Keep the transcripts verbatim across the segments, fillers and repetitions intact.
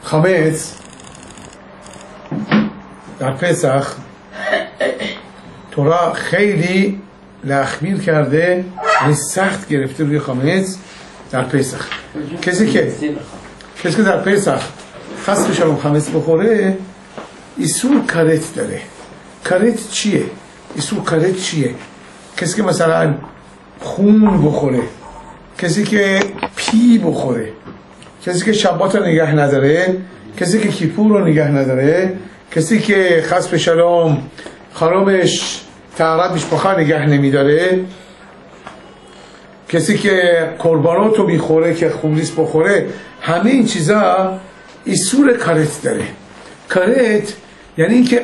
خامس در پسخ تورا خیلی لخمیر کرده و سخت گرفته روی خامس در پسخ. کسی که کسی که در پسخ خاص بشه خامس بخوره ایسور کارت داره. کارت چیه؟ ایسور کارت چیه؟ کسی که مثلا خون بخوره، کسی که پی بخوره، کسی که شبات رو نگه نداره، کسی که کیپور رو نگه نداره، کسی که خاص به شلام خانمش تعرض مشپخه نگه نمیداره، کسی که قربانات رو میخوره که خونریز بخوره، همه این چیزا ایسور کارت داره. کارت یعنی اینکه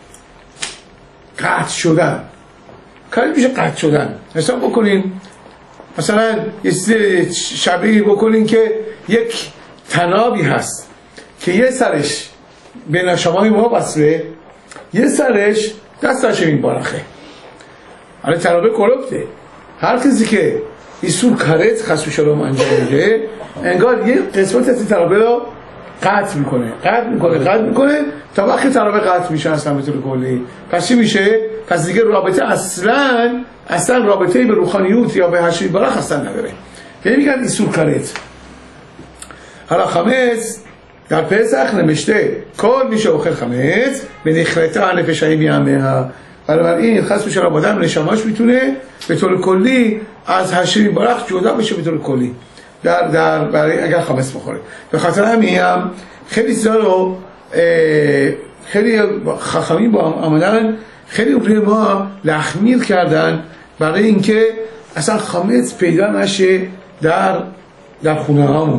قطع شدن. کارت میشه قطع شدن. حساب بکنین مثلا یه شبیه بکنین که یک تنابی هست که یه سرش به نشمای ما بسره، یه سرش دستش این بارخه. حالا تنابه کلوبته. هر کسی که ایسور کارت خاص شلوم انجام میده انگار یه قسمت از این تنابه رو قطع میکنه قطع میکنه قطع میکنه تا وقتی تنابه قطع میشه اصلا به طور کلی. پس چی میشه؟ پس دیگه رابطه اصلا اصلا رابطه به روحانیوت یا به هشمی برخ اصلا نداره. یعنی میگن ایسور کارت. حالا خامس در پسخ نمیشته کار میشه اوخر خامس به نخرته نفشایی میامه ها. بنابراین خاص بشه را آدم نشماش میتونه به طور کلی از هشمی برخ جدا بشه به طور کلی در در برای اگر خامس بخوره. به خاطر همین هم خیلی چیزا رو خیلی خاخامی با آمدن خیلی روی ما لخمیر کردن برای اینکه اصلا خامس پیدا نشه در در خونه هامون.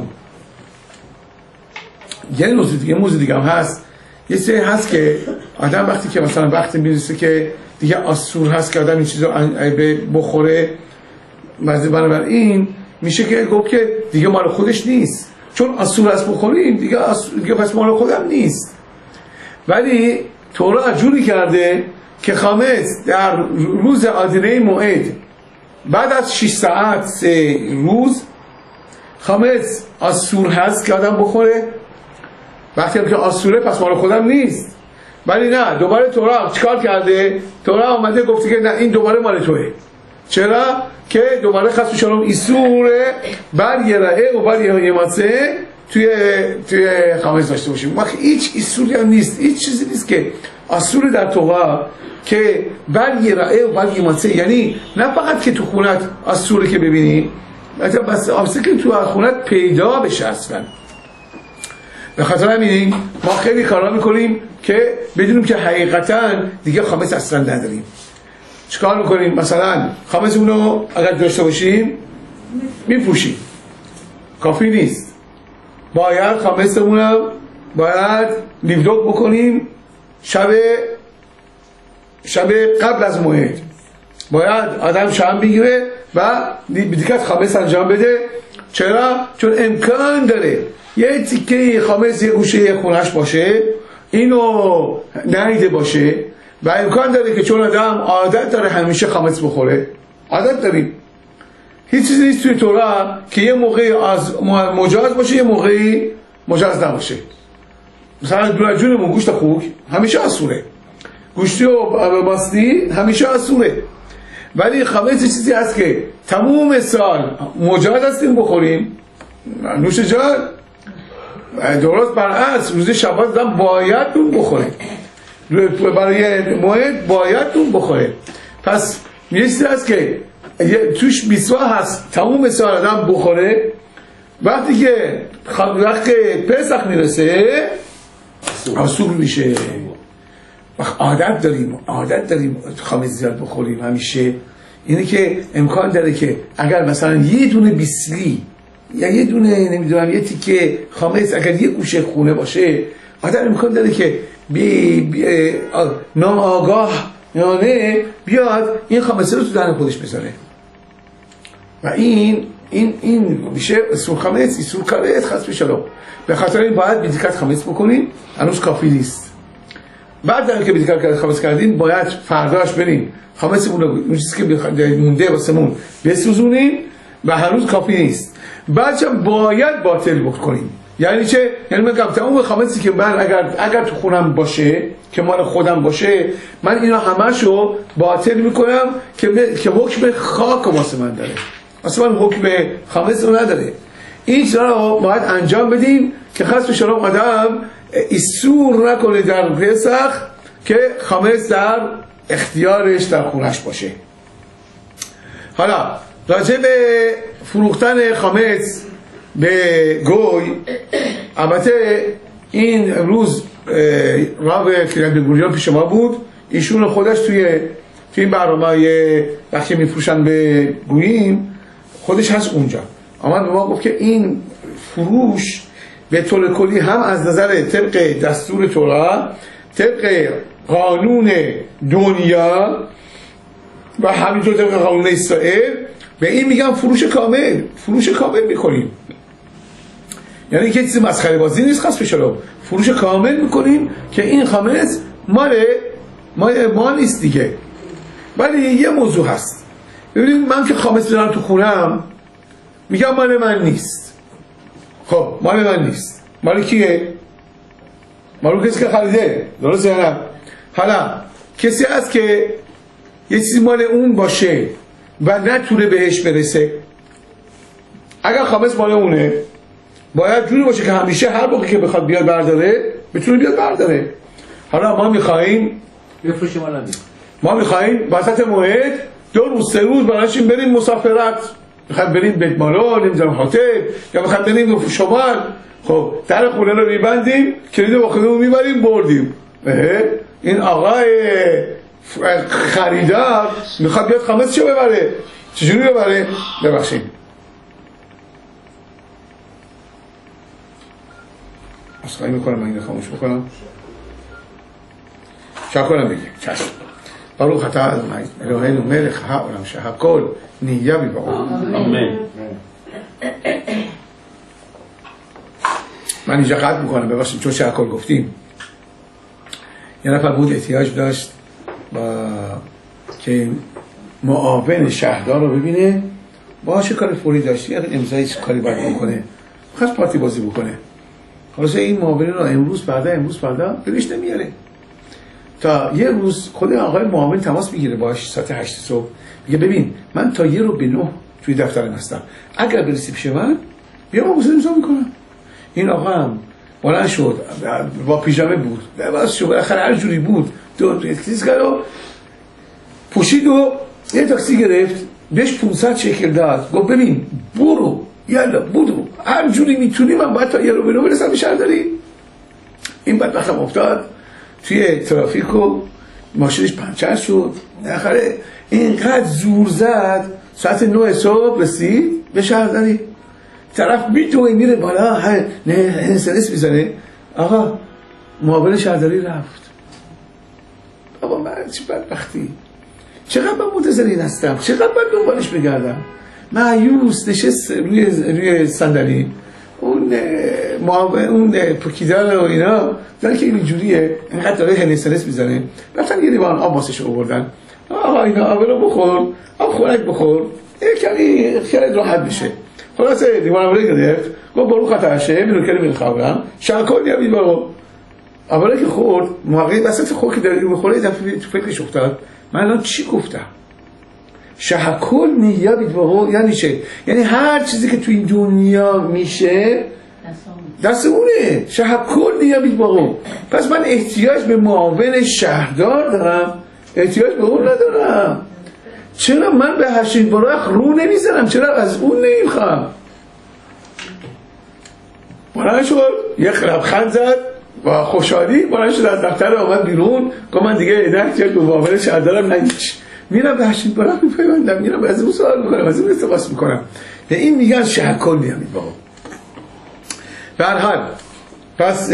یه موضوع دیگه موضوع دیگه هم هست. یه سری هست که آدم وقتی که مثلا وقتی میرسه که دیگه آسور هست که آدم این چیزو بخوره بنابراین میشه که گفت که دیگه مال خودش نیست، چون آسور هست بخوریم دیگه, دیگه پس مال خودم نیست. ولی تورا جوری کرده که خامس در روز آدینه موعد بعد از شش ساعت سه روز خامس آسور هست که آدم بخوره. وقتی هم که آسوره پس مال خودم نیست. ولی نه، دوباره تورا چیکار کرده؟ تورا آمده گفته که نه این دوباره مال توه. چرا؟ که دوباره خاص شلوم ایسوره بر یه رعه و بر یه یماسه توی توی خامس داشته باشیم. وقتی هیچ ایسوری هم نیست، هیچ چیزی نیست که آسور در تورا که بر یه رعه و بر یماسه، یعنی نه فقط که تو خونت آسوره که ببینی، بس آسوره که تو خونت پیدا بشه اصلا. به خاطر همین ما خیلی کارا میکنیم که بدونیم که حقیقتا دیگه خامس اصلا نداریم. چیکار میکنیم؟ مثلا خامسمون رو اگر داشته باشیم میپوشیم، کافی نیست. باید خامسمون رو باید لیفدوک بکنیم شب شب قبل از موعد. باید آدم شام بگیره و دیگه خامس انجام بده. چرا؟ چون امکان داره یه تیکه خامس یه گوشه خونش باشه اینو نیده باشه و امکان داره که چون آدم عادت داره همیشه خامس بخوره، عادت داریم. هیچ چیزی نیست توی تورا که یه موقعی از مجاز باشه یه موقعی مجاز نباشه. مثلا دورجونمون گوشت خوک همیشه آسوره، گوشتی و باستی همیشه آسوره. ولی خامس چیزی هست که تموم سال مجاز هستیم بخوریم، نوش جان. درست برعکس روز شبات دم باید اون بخوره، برای موعد باید اون بخوره. پس یه چیزی هست که توش بیسوا هست تموم سال آدم بخوره. وقتی که وقت پسخ میرسه آسور میشه. عادت داریم عادت داریم خامس زیاد بخوریم همیشه. اینه که امکان داره که اگر مثلا یه دونه بیسلی یا یه دونه نمیدونم یه تیکه خامس اگر یه گوشه خونه باشه آدم امکان داره که بی, بی ناآگاه یعنی بیاد این خامسه رو تو دهن خودش بذاره و این این این میشه ایسور خامس ایسور کارت خاص بشه. به خاطر این باید بیدیکت خامس بکنین، هنوز کافی نیست. بعد در که بیدیکت خامس کردین باید فرداش بریم خامسمون رو اون چیزی که مونده واسمون بسوزونیم و هنوز کافی نیست. بعدش باید باطل بکنیم. یعنی چه؟ یعنی من تمام خامسی که من اگر اگر تو خونم باشه که مال خودم باشه، من اینا همشو باطل میکنم که ب... که حکم خاک واسه من داره، واسه من حکم خامس رو نداره. این چیزا رو باید انجام بدیم که خاص به شما آدم ایسور نکنه در پسخ که خامس در اختیارش در خونش باشه. حالا راجع به فروختن خامس به گوی، البته این امروز راو کریانگوریان پیش ما بود، ایشون خودش توی توی این برنامه وقتی میفروشن به گوییم خودش هست اونجا، آمد به ما گفت که این فروش به طور کلی هم از نظر طبق دستور تورا، طبق قانون دنیا و همینطور طبق قانون اسرائیل به این میگم فروش کامل، فروش کامل میکنیم. یعنی که چیزی مسخره بازی نیست، خاص بشه فروش کامل میکنیم که این خامس مال مال ما نیست دیگه. ولی یه موضوع هست، ببینید من که خامس دارم تو خونم میگم مال من نیست. خب مال من نیست، مال کیه؟ مال کسی که خریده، درسته یا نه؟ حالا کسی هست که یه چیزی مال اون باشه و نتونه بهش برسه، اگر خامس مال اونه باید جوری باشه که همیشه هر موقع که بخواد بیاد برداره بتونه بیاد برداره. حالا ما میخواییم بفروشیم مال نیست، ما میخواییم وسط موعد دو روز سه روز براشیم بریم مسافرت، میخوایم بریم بیت مالا، نمیدونم هتل، یا میخوایم بریم شمال، خب در خونه رو میبندیم، کلید با خودمون میبریم بردیم. این آقای خریدار میخواد بیاد خامس چه ببره؟ چجوری ببره؟ ببخشید اصخایی میکنم، من این خاموش بکنم، چه کنم بگیم؟ چشم برو خطا از مجد الهین و ملک ها اولم شه کل نیه بی با آمین. من اینجا قطع میکنم ببخشید چون شه کل گفتیم. یه نفر بود احتیاج داشت با که معاون شهردار رو ببینه، باشه کار فوری داشت، یه امضای کاری باید بکنه، خواست پارتی بازی بکنه. خلاصه این معاون رو امروز فردا امروز فردا بهش نمیاره، تا یه روز خود آقای معاون تماس میگیره باش ساعت هشت صبح، میگه ببین من تا یه رو به نه توی دفترم هستم، اگر برسی پیش من بیا ما امضا میکنم. این آقا هم بلند شد با پیژامه بود، بس شو بالاخره هر جوری بود دو چیز کرد و پوشید و یه تاکسی گرفت، بهش پانصد شکل داد، گفت ببین برو یالا برو هر جوری میتونی، من باید تا یه رو به نه برسم به شهرداری. این بدبختم افتاد توی ترافیک و ماشینش پنچر شد، آخره اینقدر زور زد ساعت نه صبح رسید به شهرداری. طرف میتونه میره بالا نه انسانس میزنه، آقا معاون شهرداری رفت. بابا من چه بدبختی، چقدر من منتظر این هستم، چقدر من دنبالش بگردم. مایوس نشست روی روی صندلی، اون معاون اون پوکیدار و اینا داره که اینجوریه اینقدر داره هنسنس میزنه، رفتن یه لیوان آب واسش آوردن، آقا اینا آب رو بخور، آب خوراک بخور، یه کمی خیالت راحت بشه. خلاصه لیوان آب رو گرفت، گفت برو خطا شه میرو کلی میخوام شکل نمیاد برو. اولا که خورد موقعی وسط خور که داره میخوره دفعه تو فکرش افتاد من الان چی گفتم؟ شهکل نیابید واقعا یعنی چه؟ یعنی هر چیزی که تو این دنیا میشه دست اونه. شهکل نیابید واقعا. پس من احتیاج به معاون شهردار دارم، احتیاج به اون ندارم. چرا من به هشید براخ رو نمیزنم؟ چرا از اون نمیخوام؟ بلند شد یه لبخند زد با خوشحالی، بلند شد از دفتر آمد بیرون، گفت من دیگه نه احتیاج به معاون شهردارم نهیچ، میرم به هشید براخ میپیوندم، میرم از اون سوال میکنم، از اون استفاده میکنم. به این میگن شهکل نیابید واقعا. به هر حال پس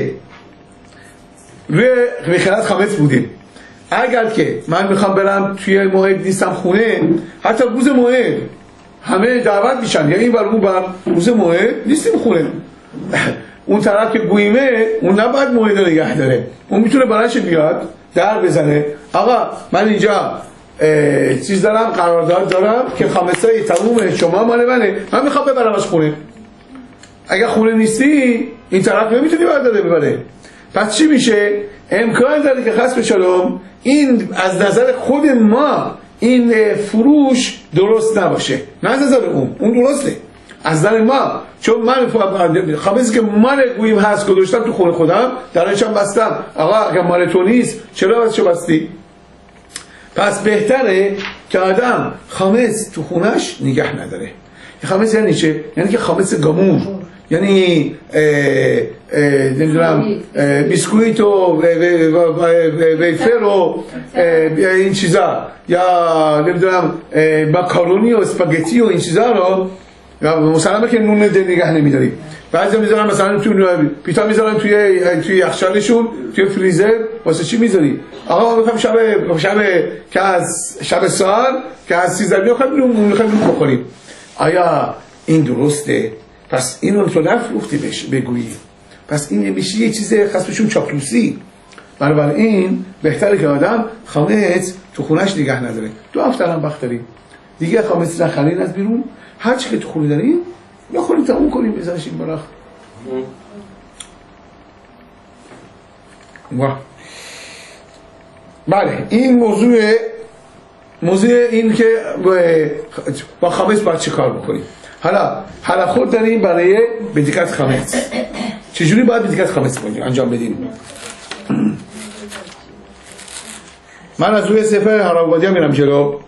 روی خیانت خامس بودیم. اگر که من میخوام برم توی موعد نیستم خونه، حتی روز موعد همه دعوت میشن، یعنی این بر اون بر روز موعد نیستیم خونه، اون طرف که گویمه اون نباید موعد نگه داره، اون میتونه برنش بیاد در بزنه آقا من اینجا چیز دارم، قرارداد دارم که خامسایی تموم شما مال منه، من میخوام ببرمش خونه. اگه خونه نیستی این طرف نمیتونی برداره ببره. پس چی میشه؟ امکان داره که خسب شلوم این از نظر خود ما این فروش درست نباشه، نه از نظر اون اون درسته از نظر ما، چون من خمسی که مال گوییم هست گذاشتم تو خونه خودم درشم بستم. آقا اگه مال تو نیست چرا بسشو بستی؟ پس بهتره که آدم خامس تو خونش نگه نداره. خامس یعنی چه؟ یعنی که خامس گامور، یعنی نمیدونم بیسکویت و ویفر و این چیزا، یا نمیدونم ماکارونی و اسپاگتی و این چیزا رو مثلا که نون نگه نمیداری. بعضی میذارن مثلا تو پیتا میذارن توی توی یخچالشون توی فریزر. واسه چی میذاری؟ آقا میخوام شب شب که از شب سال که از سیزده میخوام نون میخوام نون بخوریم. آیا این درسته؟ پس اینو تو نفروختی بهش بگویی. پس این میشه یه چیز خاصشون چاپلوسی. بنابراین بهتره که آدم خامس تو خونش نگه نداره. دو هفته هم وقت داریم دیگه، خامس نخرین از بیرون، هر چی که تو خونه داریم یا خونیم تموم کنیم بزنشیم براخ. بله این موضوع موضوع این که با خامس باید چه کار بکنیم. حالا حالا خود داریم برای بدیکت خامس. چجوری باید بدیکت خامس انجام بدیم؟ من از روی سفر هرابادی ها میرم جلو.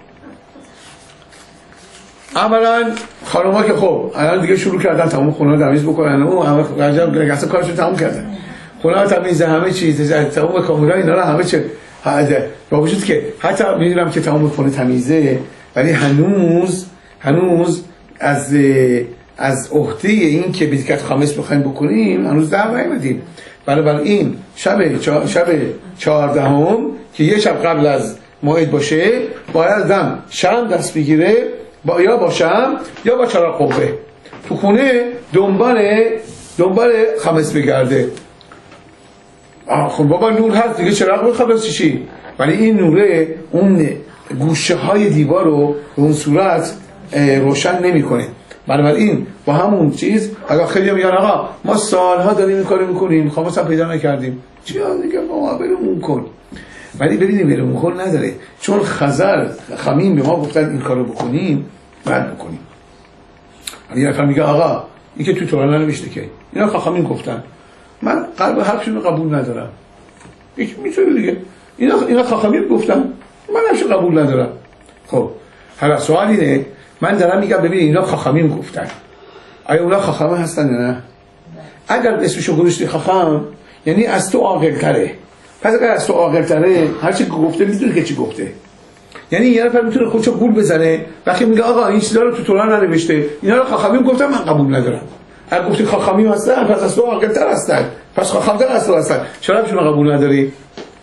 اولا خانوما که خب الان دیگه شروع کردن تمام خونه رو تمیز بکنن و همه اصلا کارشون تمام کردن، خونه رو تمیز، همه چیز تمام کاملا اینا رو همه چه با وجود که حتی میدونم که تمام خونه تمیزه، ولی هنوز هنوز از از عهده این که بدیکت خامس بخوایم بکنیم هنوز در نیامدیم. بنابراین شب چا... شب چهاردهم که یه شب قبل از موعد باشه باید دم شم دست بگیره، با یا با شم یا با چراغ قوه تو خونه دنبال دنبال خامس بگرده. خب بابا نور هست دیگه چراغ بخواب چی؟ ولی این نوره اون گوشه های دیوار رو به اون صورت روشن نمیکنه. بنابراین با همون چیز اگه خیلی میگن آقا ما سالها داریم این کارو میکنیم خامس هم پیدا نکردیم، چی دیگه بابا برمون کن. ولی ببینیم برمون کن نداره، چون خزر خمین به ما گفتن این کارو بکنیم بعد بکنیم. یه نفر میگه آقا این که تو تورا ننوشته که اینا خمین گفتن، من قلب حرفشون رو قبول ندارم. یک میتونه دیگه اینا اینا خمین گفتن من حرفشو قبول ندارم. خب حالا سوال اینه، من دارم میگم ببین اینا خاخامین گفتن، آیا اونا خاخامه هستن یا نه؟ اگر اسمشو گذاشتی خاخام یعنی از تو عاقل‌تره. پس اگر از تو عاقل‌تره هر چی گفته میدونه که چی گفته. یعنی یه نفر میتونه خودشو گول بزنه وقتی میگه آقا این چیزا رو تو تورا ننوشته، اینا رو خاخامین گفتن من قبول ندارم. اگه گفتی خاخامین هستن پس از تو عاقل‌تر هستن، پس خاخام‌تر از تو هستن، چرا اشون قبول نداری؟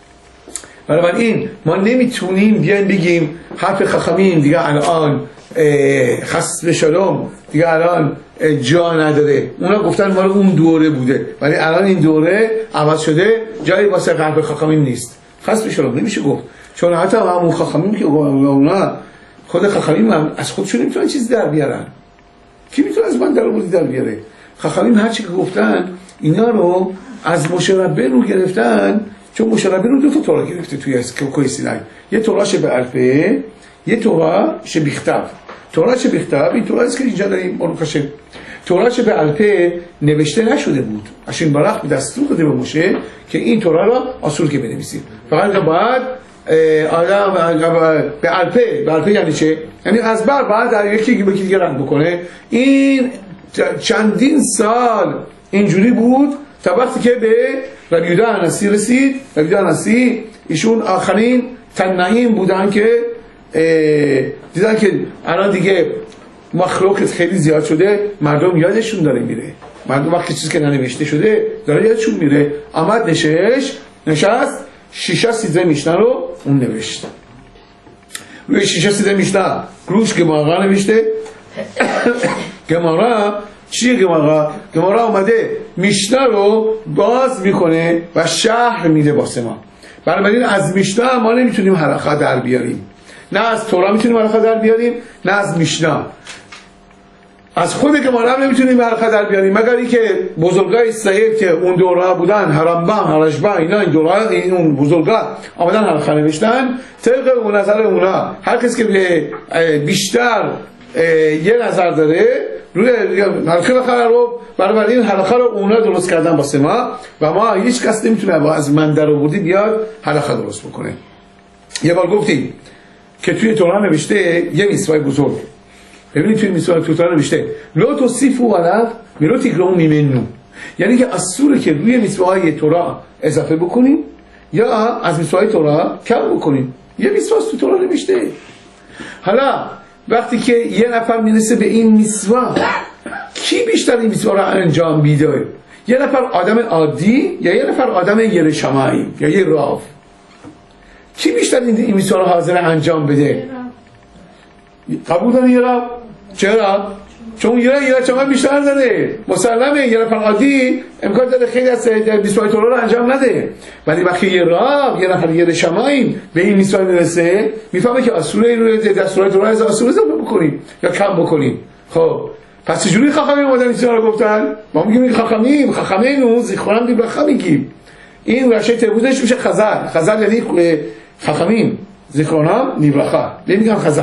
بنابراین ما نمیتونیم بیایم بگیم حرف خاخامین دیگه الان خسب شلوم دیگه الان جا نداره. اونا گفتن مال اون دوره بوده ولی الان این دوره عوض شده، جایی واسه حرف خاخامین نیست. خسب شلوم نمیشه گفت، چون حتی همون خاخامین که اونا خود خاخامین از خودشون نمیتونن چیز در بیارن. کی میتونه از من در آوردی در بیاره؟ خاخامین هر چی که گفتن اینا رو از مشربه رو گرفتن، چون مشربه رو دو تا تورا گرفته توی از کوی سینای، یه توراش به الفه، یه توراش بیختب. توراش بیختب این توراست که اینجا داریم برکشه. توراش به الفه نوشته نشده بود، اشین برخ به دستور داده به موشه که این تورا را اصول که بنویسید. فقط باید آدم به الفه، به الفه یعنی چه؟ یعنی از بر بعد در یکی به دیگه رنگ بکنه. این چندین سال اینجوری بود تا وقتی که به ربی یهودا انسی رسید. ربی یهودا انسی ایشون آخرین تنعیم بودن که دیدن که الان دیگه مخلوقات خیلی زیاد شده، مردم یادشون داره میره، مردم وقتی چیزی که ننوشته شده داره یادشون میره. آمد نشش نشست شیشه سیزده میشنه رو اون نوشت. روی شیشه سیزده میشنه روش گمارا نوشته. گمارا چیه گمارا؟ گمارا آمده میشنه رو باز میکنه و شهر میده واسه ما. بنابراین از میشنه ما نمیتونیم حلقه در بیاریم، نه از تورا میتونیم حلقه در بیاریم، نه از میشنه. از خود که ما هم نمیتونیم حلقه در بیاریم مگر اینکه بزرگای اسرائیل که اون دوره بودن هرمبا هرشبا اینا این دوره این اون بزرگا آمدن حلقه نوشتن طبق اون نظر اونا هر کسی که بیشتر یه نظر داره روی حلقه بخره رو برای این حلقه رو اونا درست کردن با سما و ما هیچ کس نمیتونه با از من در آوردی بیاد حلقه درست بکنه. یه بار گفتیم که توی توران نوشته یه میسوای بزرگ، ببینید توی میسوای توی توران نوشته لو توصیفو علی ملو تیکرون میمنو، یعنی که از سوره که روی میسوای توران اضافه بکنیم یا از میسوای توران کم بکنیم. یه میسوا تو توران نوشته. حالا وقتی که یه نفر میرسه به این میسوا، کی بیشتر این میسوا رو انجام میده؟ یه نفر آدم عادی یا یه نفر آدم یرشمایی یا یه راو؟ کی بیشتر این میسوا رو حاضر انجام بده؟ قبول داری یه راو؟ چرا؟ چون یه یه چما بیشتر داره. مسلمه یه نفر عادی امکان داره خیلی از میسوای تورا رو انجام نده، ولی وقتی یه راو یه نفر یرشمایی به این میسوا میرسه میفهمه که اصوله روی دستورات تورا از اصول اضافه بکنیم یا کم بکنیم. خب پس چجوری خاخامی اومدن این رو گفتن؟ ما میگیم خاخامیم خاخامینو زیخورم دیبلخا میگیم. این رشه تبودش میشه خزر. خزر یعنی خاخامیم زیخورم دیبلخا نمیگم خزر.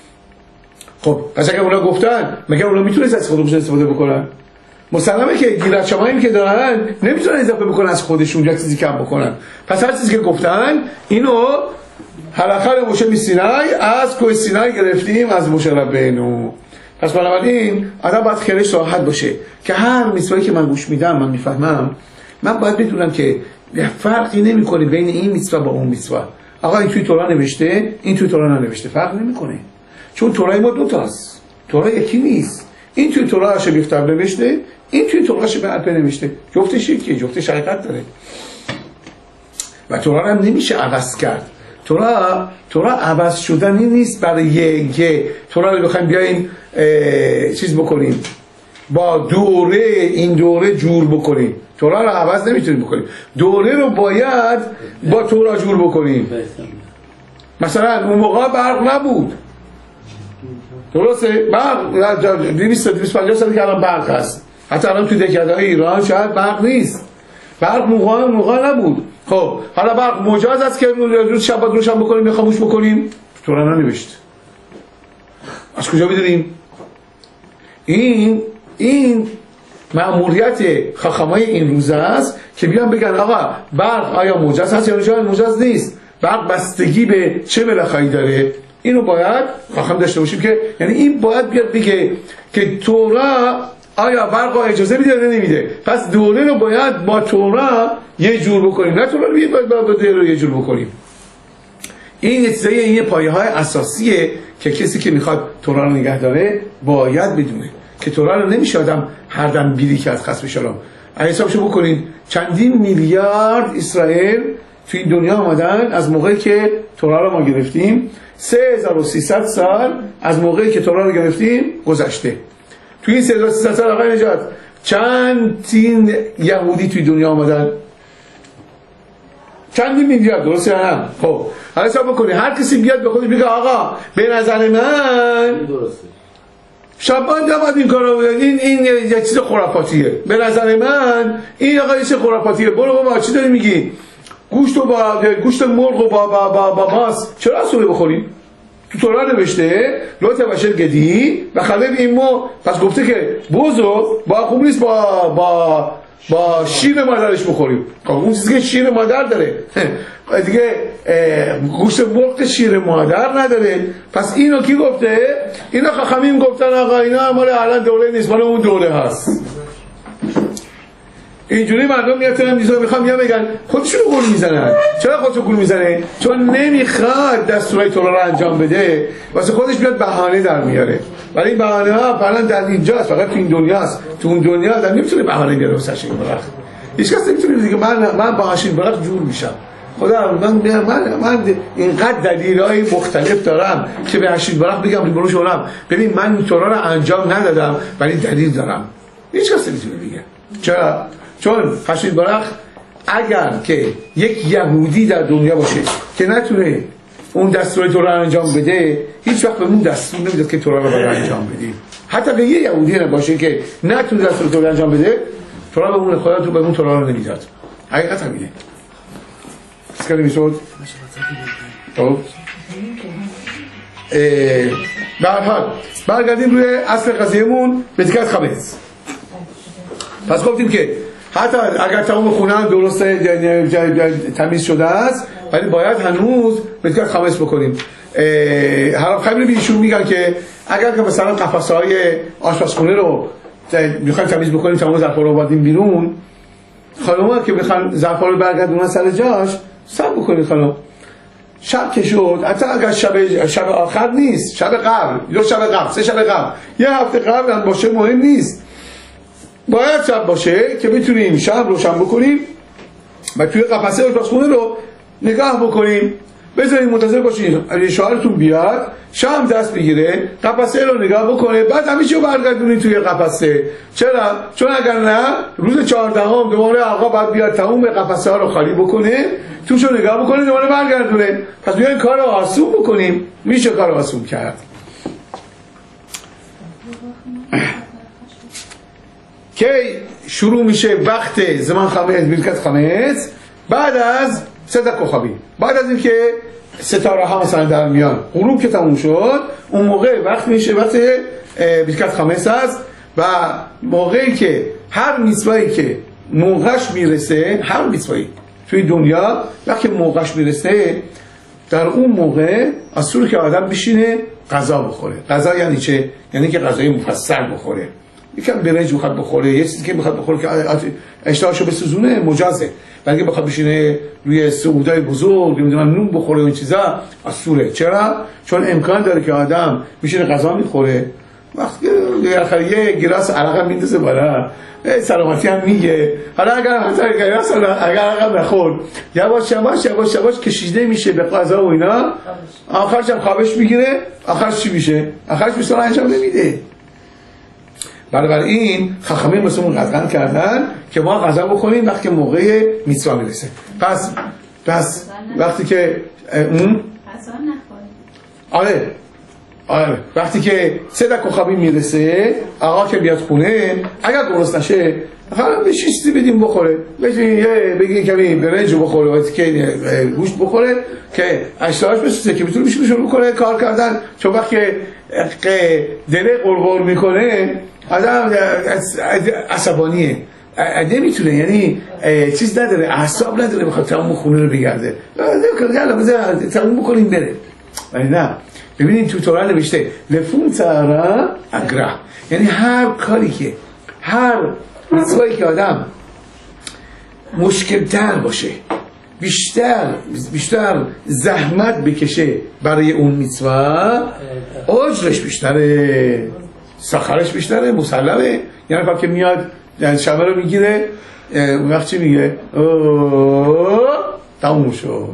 خب پس اگه اونا گفتن مگه اونا میتونن از خودشون استفاده بکنن؟ مسلمه که گیرچمایی که دارن نمیتونن اضافه بکنن از خودشون یا چیزی کم بکنن. پس هر چیزی که گفتن اینو حلقه موشه می سینای از کوه سینای گرفتیم از موشه ربینو. پس بنابراین آدم باید خیالش راحت باشه که هر میسوایی که من گوش میدم من میفهمم، من باید بدونم که فرقی نمیکنه بین این میسوا با اون میسوا. آقا این توی تورا نوشته این توی تورا ننوشته، فرق نمیکنه، چون تورای ما دو تاست، تورا یکی نیست. این توی تورا هاشه بیفتر نوشته، این توی تورا هاشه به الپه نوشته، جفتش یکیه، جفتش حقیقت داره و تورا هم نمیشه عوض کرد. تورا تورا عوض شدنی نیست برای یه تورا رو بخوایم بیاین چیز بکنیم با دوره این دوره جور بکنیم. تورا رو عوض نمیتونیم بکنیم، دوره رو باید با تورا جور بکنیم. مثلا اون موقع برق نبود، درسته؟ برق دویست تا دویست و پنجاه سال که الان برق هست، حتی الان توی دهکده‌های ایران شاید برق نیست. برق موقع موقع نبود. خب حالا برق مجاز است که روز شب باید روشن بکنیم یا خاموش بکنیم؟ تورا ننوشت. از کجا بدونیم؟ این این مأموریت خاخامای این روز است که بیان بگن آقا برق آیا مجاز هست یا مجاز نیست؟ برق بستگی به چه ملاخایی داره؟ اینو باید خاخام داشته باشیم که یعنی این باید بیاد بگه که تورا آیا برق اجازه میده یا نمیده. پس دوره رو باید با تورا یه جور بکنیم، نه تورا رو باید با دوره رو یه جور بکنیم. این چیزای این پایه های اساسیه که کسی که میخواد تورا رو نگه داره باید بدونه که تورا رو نمیشه آدم هر دم بیری که از خصم شلام. اگه حسابشو بکنید چندین میلیارد اسرائیل توی دنیا آمدن از موقعی که تورا رو ما گرفتیم. سه هزار و سیصد سال از موقعی که تورا رو گرفتیم گذشته. توی این سه هزار و سیصد سال آقای نجات چند تین یهودی توی دنیا آمدن؟ چندین میلیارد، درسته یا نه؟ خب حالا حساب بکنید هر کسی بیاد به خودش بگه آقا به نظر من درسته شبان نباید این کارو این این یه چیز خرافاتیه. به نظر من این آقا یه چیز خرافاتیه. برو بابا چی داری میگی؟ گوشت و با گوشت مرغ و با با با, با ماس چرا اصوله بخوریم؟ تو تورا نوشته لوت بشر گدی و خلب ایمو. پس گفته که بوزو با خوب نیست با با با شیر مادرش بخوریم. اون چیزی که شیر مادر داره دیگه گوشت مرغ شیر مادر نداره. پس اینو کی گفته؟ اینا خاخامیم گفتن آقا اینا مال الان دوره نیست، مال اون دوره هست. اینجوری مردم میاتونن میزا میخوام یا بگن خودشون گول میزنن. چرا خودشون گول میزنه؟ چون نمیخواد دستورای تورا رو انجام بده، واسه خودش بیاد بهانه در میاره. ولی این بهانه ها فعلا در اینجاست، فقط تو این دنیاست. تو اون دنیا آدم نمیتونه بهانه بیاره واسه هاشین برخ. هیچ کس نمیتونه بگه من من با هاشین برخ جور میشم. خدا من من من اینقدر دلایل مختلف دارم که به هاشین برخ بگم ریبونو شورم ببین من تورا رو انجام ندادم ولی دلیل دارم. هیچ کس نمیتونه بگه. چرا؟ چون هاشین برخ اگر که یک یهودی در دنیا باشه که نتونه اون دستور تورا رو انجام بده، هیچ وقت به اون دستور نمیداد که تورا رو باید انجام بدیم. حتی به یه یهودی نباشه که نه تو دست رو تو انجام بده، تورا به اون خدا تو به اون تورا رو نمیداد. حقیقت همینه. اسکالی میشود. خب. به هر حال برگردیم روی اصل قضیهمون به دیگه خمس. پس گفتیم که حتی اگر تمام خونه هم درست تمیز شده است ولی باید هنوز به دیگه خمس بکنیم. هر خیلی بیشون میگن که اگر که مثلا قفسه‌های آشپزخونه رو میخوایم تمیز بکنیم تمام ظرفا رو آوردیم بیرون، خانم‌ها که میخوان ظرفا رو برگردونن سر جاش صبر بکنید خانم. شب که شد، حتی اگر شب شب آخر نیست، شب قبل یا شب قبل سه شب قبل یه هفته قبل هم باشه مهم نیست، باید شب باشه که بتونیم شب روشن بکنیم و توی قفسه آشپزخونه رو نگاه بکنیم. بذارید منتظر باشید شوهرتون بیاد، شام دست بگیره، قفسه رو نگاه بکنه، بعد همیشه رو برگردونید توی قفسه. چرا؟ چون اگر نه روز چهاردهم دوباره آقا باید بیاد تمام قفسه ها رو خالی بکنه، توش رو نگاه بکنه، دوباره برگردونه. پس بیاین کار رو آسون بکنیم. میشه کار رو آسون کرد. که شروع میشه وقت زمان خمس برکت خمس بعد از صدق و خوابی، بعد از اینکه ستاره ها مثلا در میان غروب که تموم شد، اون موقع وقت میشه وقت برکت خمس است و موقعی که هر میسوایی که موقعش میرسه، هر میسوایی توی دنیا وقتی موقعش میرسه در اون موقع اصول که آدم بشینه غذا بخوره. غذا یعنی چه؟ یعنی که غذای مفصل بخوره. یکم برنج بخواد بخوره، یه چیزی که بخواد بخوره که اشتهاشو بسوزونه مجازه. ولی بخواد بشینه روی سعودای بزرگ نمیدونم نون بخوره و این چیزا اصوله. چرا؟ چون امکان داره که آدم میشینه غذا میخوره، وقتی آخر یه گلاس عرق میندازه بالا، سلامتی هم میگه. حالا اگر مثلا گلاس اگر عرق نخورد یواش یواش یواش یواش کشیده میشه به غذا و اینا، آخرش هم خوابش میگیره. آخرش چی میشه؟ آخرش بیشتر انجام نمیده. بنابراین خاخامین مسلمون قطعا کردن که ما غذا بخوریم وقتی موقع میسوا میرسه. پس پس وقتی که اون غذا نخوریم، آره آره وقتی که صدق و خوابی میرسه، آقا که بیاد خونه اگر درست نشه فقط به چیزی بدیم بخوره، بگیم بگیم کمی برنج بخوره و که گوشت بخوره که اشتهاش بسوزه که بتونه میشه شروع کنه کار کردن. چون وقتی که دل قرقر میکنه آدم عصبانیه، نمیتونه، یعنی چیز نداره، اعصاب نداره بخواد تمام خونه رو بگرده. یالا بذار تمام بکنیم بره. ولی نه، ببینید تو تورا نوشته لفون تارا اگرا، یعنی هر کاری که هر میسوایی که آدم مشکل تر باشه، بیشتر بیشتر زحمت بکشه برای اون میسوا، اجرش بیشتره، سخرش بیشتره، مسلمه. یعنی وقتی که میاد یعنی شبه رو میگیره، اون وقت چی میگه؟ اوه تموم شد.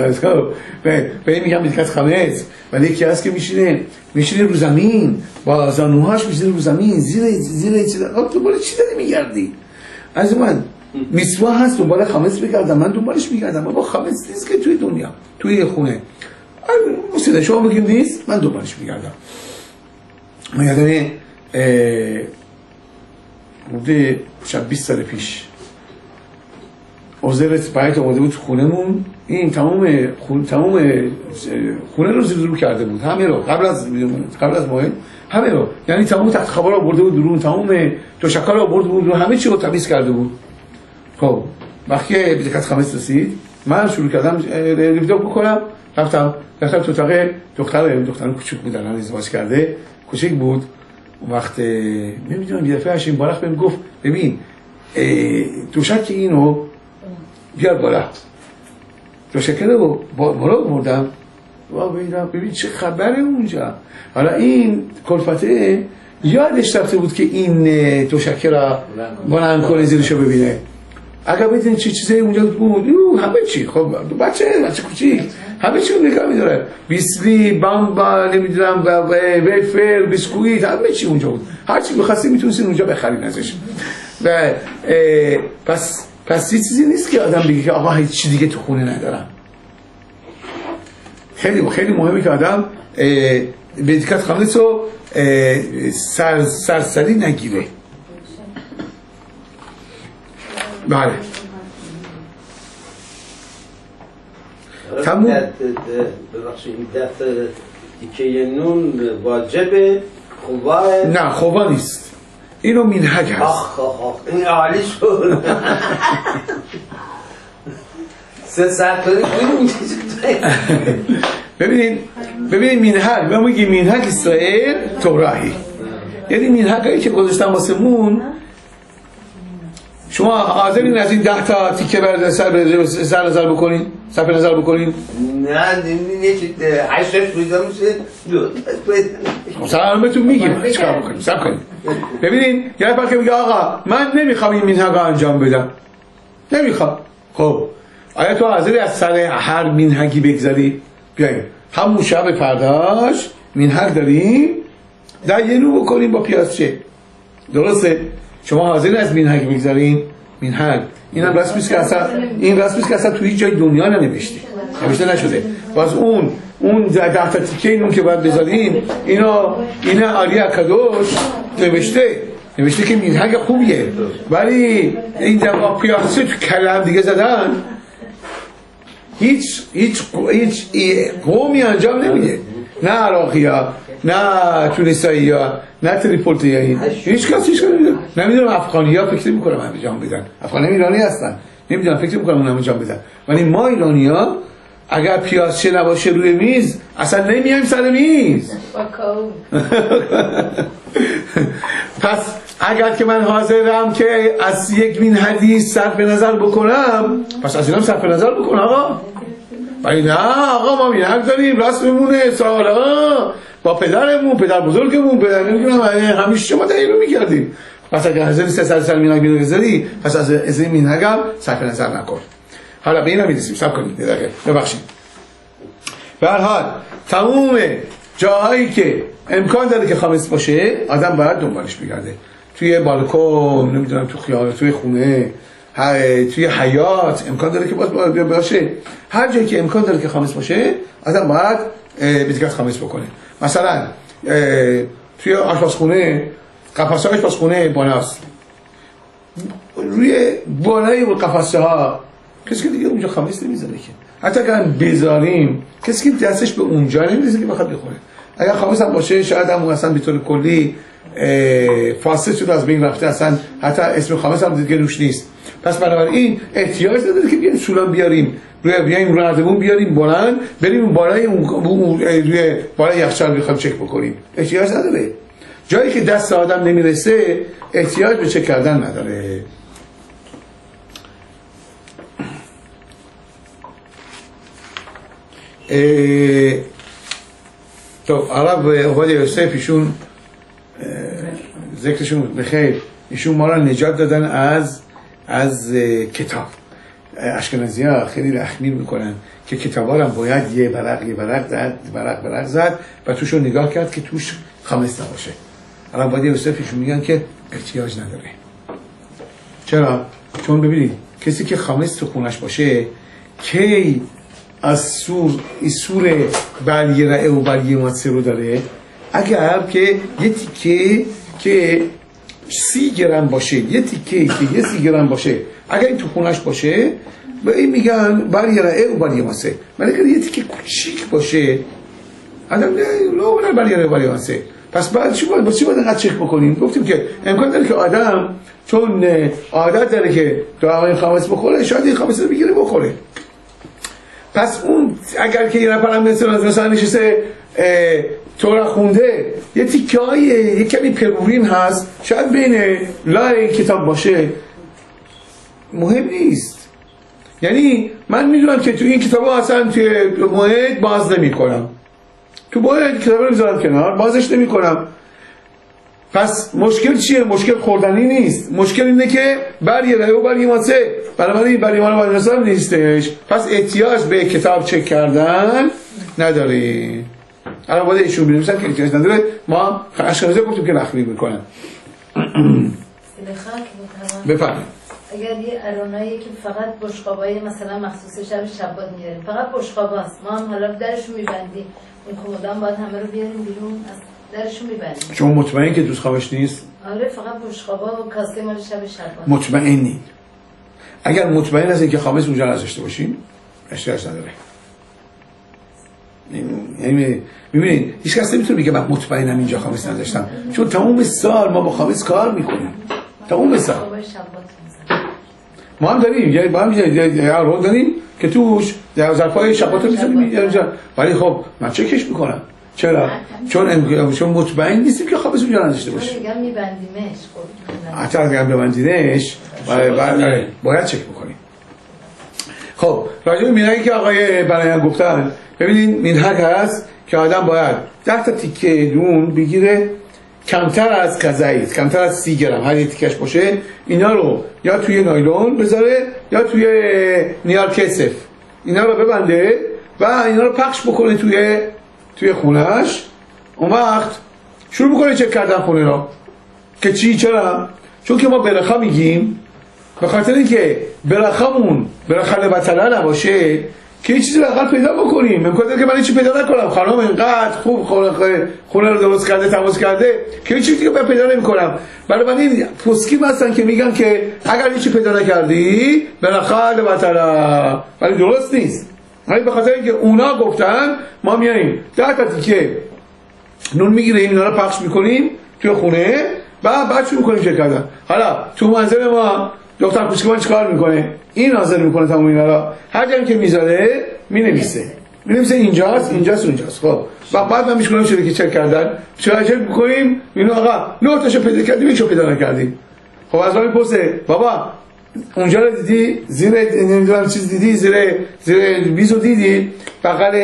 به این میگم بیدکت خمس. ولی یکی هست که میشینه میشینه رو زمین با زانوهاش میشینه رو زمین زیر زیر چیز. آب تو بالا چی داری میگردی؟ از من میسوا هست دنبال خمس بگردم، من دنبالش میگردم، با خمس نیست که توی دنیا توی خونه مسیده شما بگیم نیست، من دنبالش میگردم. من یادمه بوده شب بیست سال پیش عذرت باید آمده بود خونمون، این تمام خون تمام خونه رو زیر رو کرده بود، همه رو قبل از قبل از ماه همه رو، یعنی تمام تخت خوابا رو برده بود درون، تمام دوشکا رو برده بود درون، همه چی رو تمیز کرده بود. خب وقتی بیدکت خمس رسید من شروع کردم ریویدو بکنم، رفتم رفتم تو اتاق دختر دخترم کوچیک بود، الان ازدواج کرده، کوچیک بود. اون وقت نمیدونم یه دفعه هاشیم بارخ بهم گفت ببین دوشک اینو بیار بالا، دوشکه رو بالا بردم و ببینم ببین چه خبره اونجا. حالا این کلفته یادش رفته بود که این دوشکه را بلند کنه زیرشو ببینه. اگر بدین چه چیزی اونجا بود، همه چی، خب بچه بچه کوچیک همه چی رو نگاه میداره، بیسلی، بامبا، نمیدونم ویفر، بیسکویت، همه چی اونجا بود، هر چی بخواستی میتونستین اونجا بخرین ازش. و پس پس یه چیزی نیست که آدم بگه که آقا هیچ چی دیگه تو خونه ندارم. خیلی خیلی مهمه که آدم بدیکت خامس رو سر سرسری نگیره. بله تموم. ببخشید دت دیکه نون واجبه خوبه؟ نه خوبه نیست، اینو منهج هست. آخ آخ آخ این عالی شد. سه ساعت طوری کنیم. ببینید ببینید منهج، ما میگیم منهج اسرائیل توراهی، یعنی منهجی که گذاشتن واسه مون. شما حاضرین از این ده تا تیکه بر سر سر نظر بکنین، صرف نظر بکنین؟ نه نمیشه هشت روزا میشه دو مثلا بهتون میگیم چیکار بکنیم. صبر کنید ببینین، یه نفر که میگه آقا من نمیخوام این منهج رو انجام بدم، نمیخوام. خب آیا تو حاضری از سر هر منهجی بگذاری؟ بیاییم همون شب فرداش منهج داریم در یه نو بکنیم با پیازچه، درسته؟ شما حاضرین از منهج بگذارین؟ منهج اینم رسمیست که اصلا این رسمیست که اصلا تو هیچ جای دنیا ننوشته، نوشته نشده. باز اون اون ده تا تیکه اینو که باید بذارین، اینا اینا آری اکادوش نوشته نوشته که منهج خوبیه، ولی این جواب پیازچه تو کلم دیگه زدن هیچ هیچ هیچ قومی انجام نمیده، نه عراقی ها، نه تونسایی ها، نه تریپولیتی ها، هیچ کسی هیچ کسی نمیده. نمیدونم افغانی ها فکر میکنم انجام بدن، افغانی ها ایرانی هستن، نمیدونم فکر میکنم اون انجام بدن، ولی ما ایرانی ها اگر پیازچه نباشه روی میز اصلا نمیایم سر میز. پس اگر که من حاضرم که از یک منهجی صرف نظر بکنم، پس از اینم صرف نظر بکنم آقا. ولی نه آقا ما منهج داریم، راست میمونه سالا با پدرمون، پدر بزرگمون، پدر نمیدونم همیشه ما دلیلو میکردیم. پس اگر حاضری سه سال سال منهج بذاری، پس از از این منهجم صرف نظر نکن. حالا به اینا میرسیم، صبر کنید دقیقاً، ببخشید. به هر حال تمام جاهایی که امکان داره که خامس باشه آدم باید دنبالش بگرده، توی بالکن، نمیدونم تو خیابون، توی خونه، توی حیاط امکان داره که باشه. هر جایی که امکان داره که خامس باشه آدم باید بدیکت خامس بکنه. مثلا توی آشپزخونه، قفسه آشپزخونه باناست، روی بالای قفسه ها کسی که دیگه اونجا خامس نمیذاره که، حتی اگر بذاریم کسی که دستش به اونجا نمیرسه که بخواد بخوره. اگر خامس هم باشه شاید هم اصلا به طور کلی فاسد شده، از بین رفته، اصلا حتی اسم خامس هم دیگه روش نیست. پس بنابراین احتیاج نداره که بیایم سولان بیاریم، روی بیایم رو نردبون بیاریم بلند بریم بالای اون روی بالای یخچال بخوایم چک بکنیم، احتیاج نداره. جایی که دست آدم نمیرسه احتیاج به چک کردن نداره. تو عرب عباد یوسف ایشون ذکرشون بخیر، ایشون ما را نجات دادن از از کتاب. اشکنازی ها خیلی رحمین میکنن که کتاب ها را باید یه برق یه برق زد برق برق زد و توش رو نگاه کرد که توش خامس نباشه. عرب عباد یوسف ایشون میگن که احتیاج نداره. چرا؟ چون ببینید کسی که خامس تو خونش باشه کی از سور ایسور بلیه رعه و بلیه ماتسه رو داره اگر که یه تیکه که سی گرم باشه، یه تیکه که یه سی گرم باشه، اگر این تو خونش باشه به این میگن بلیه رعه و بلیه ماتسه. ولی اگر یه تیکه کوچیک باشه آدم نه لو نه بلیه رعه و بلیه ماتسه. پس بعد چی باید با چی باید اینقدر چک بکنیم؟ گفتیم که امکان داره که آدم چون عادت داره که تو این خامس بخوره شاید این خامس رو بگیره بخوره. پس اون اگر که یه نفر هم مثلا نشسته تو را خونده یه تیکه های یه کمی پرورین هست، شاید بین لای کتاب باشه، مهم نیست. یعنی من میدونم که تو این کتاب ها اصلا توی موعد باز نمی کنم، تو باید کتاب رو میذارم کنار، بازش نمی کنم. پس مشکل چیه؟ مشکل خوردنی نیست، مشکل اینه که بر یه رای و بر یه ماتسه، بنابراین بر ایمان و بر نصاب نیستش. پس احتیاج به کتاب چک کردن نداری. الان باید ایشون بینویسن که احتیاج نداره. ما اشکنازی گفتیم که نخمی میکنن. بفرمایید. اگر یه ارونایی که فقط بشقابای مثلا مخصوص شب شبات میاریم، فقط بشقاباست، ما هم حالا درشو میبندیم، این خمودان باید همه رو بیاریم بیرون از درشو میبندیم. شما مطمئن که دوست خوابش نیست؟ آره فقط بشقابا و کاسه مال شب شبات. مطمئنی؟ اگر مطمئن هستین که خامس اونجا نذاشته باشین اشکالش نداره. یعنی میبینید هیچ کس نمیتونه بگه من مطمئنم اینجا خامس نذاشتم، چون تمام سال ما با خامس کار میکنیم، تمام سال ما هم داریم، یعنی ما هم یه رو داریم که توش در ظرفای شبات رو میذاریم، ولی خب من چکش میکنم. چرا؟ چون چون مطمئن نیستیم که خامس اونجا نذاشته باشه. میگم میبندیمش. خب حتی اگر ببندیدش باید چک بکنیم. خب راجع به مینه‌ای که آقای بنایان گفتن، ببینید مینه‌ک هست که آدم باید ده تا تیکه نون بگیره کمتر از کزایت، کمتر از سی گرم هر یک تیکش باشه، اینا رو یا توی نایلون بذاره یا توی نیار کسف، اینا رو ببنده و اینا رو پخش بکنه توی توی خونهش. اون وقت شروع بکنه چک کردن خونه رو که چی چرا؟ چون که ما برخا میگیم به خاطر اینکه برخامون برخه بطله نباشه که یه چیزی بخاطر پیدا بکنیم، امکان که من چی پیدا نکنم، خانم اینقدر خوب خونه رو درست کرده تماس کرده که یه چیزی که من پیدا نمی‌کنم. بنابراین پسکیم هستن که میگن که اگر یه چیزی پیدا نکردی برخه بطله، ولی درست نیست. ولی به خاطر اینکه اونا گفتن ما میایم ده تا تیکه نون میگیریم اینا رو پخش میکنیم توی خونه و بعد شروع میکنیم چک کردن. حالا تو منزل ما دکتر پوشکمان چیکار میکنه؟ این حاضر میکنه تمام اینا را، هر جایی که میذاره مینویسه مینویسه اینجاست اینجاست اونجاست. خب و بعد من میشونم شده که چک کردن چرا چک میکنیم؟ اینو آقا نه تاشو پیدا کردیم اینشو پیدا نکردیم. خب از من میپرسه بابا اونجا رو دیدی زیر نمیدونم چیز دیدی زیر زیر بیزو دیدی بغل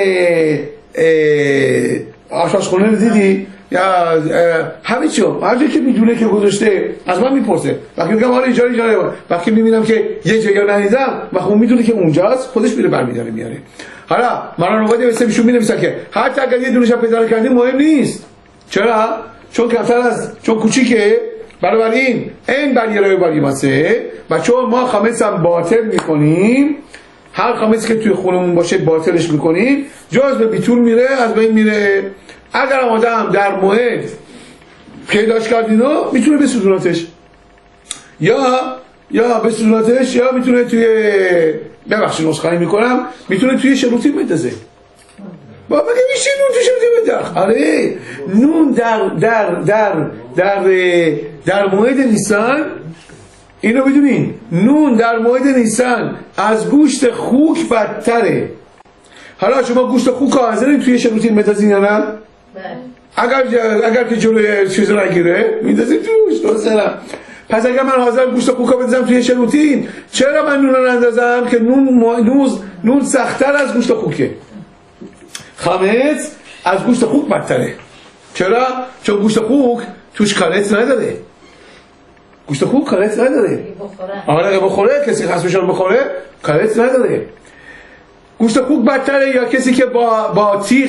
آشپزخونه رو دیدی یا همه چی هر جایی که میدونه که گذاشته از من میپرسه. وقتی میگم حالا اینجا اینجا وقتی میبینم که یه جایی رو ندیدم و خب میدونه که اونجاست خودش میره برمیداره میاره. حالا من رو وادی واسه میشون مینویسن که حتی اگر یه دونه‌ش پیدا کردیم مهم نیست. چرا؟ چون کمتر از چون کوچیکه، بنابراین این بریره بری واسه و چون ما خامس هم باطل میکنیم، هر خامسی که توی خونمون باشه باطلش میکنیم، جز به بیتون میره از بین میره. اگر آدم در موعد پیداش کردینو میتونه بسوزوناتش یا یا بسوزوناتش یا میتونه توی ببخشید نسخه‌ای میکنم میتونه توی شروطی بندازه. بابا که میشه نون تو شروطی بنداخت. آره نون در در در در در موعد نیسان، اینو بدونین نون در موعد نیسان از گوشت خوک بدتره. حالا شما گوشت خوک حاضرین توی شروطی بندازین یا نه؟ اگر اگر که جلوی چیز رو نگیره میندازیم توش درسته. پس اگر من حاضرم گوشت خوک بندازم توی شروطین، چرا من نون رو نندازم که نون نوز نون سخت‌تر از گوشت خوکه؟ خامس از گوشت خوک بدتره. چرا؟ چون گوشت خوک توش کالت نداره. گوشت خوک کالت نداره. آره بخوره کسی خاصش رو بخوره کالت نداره. گوشت خوک بدتره یا کسی که با با تیغ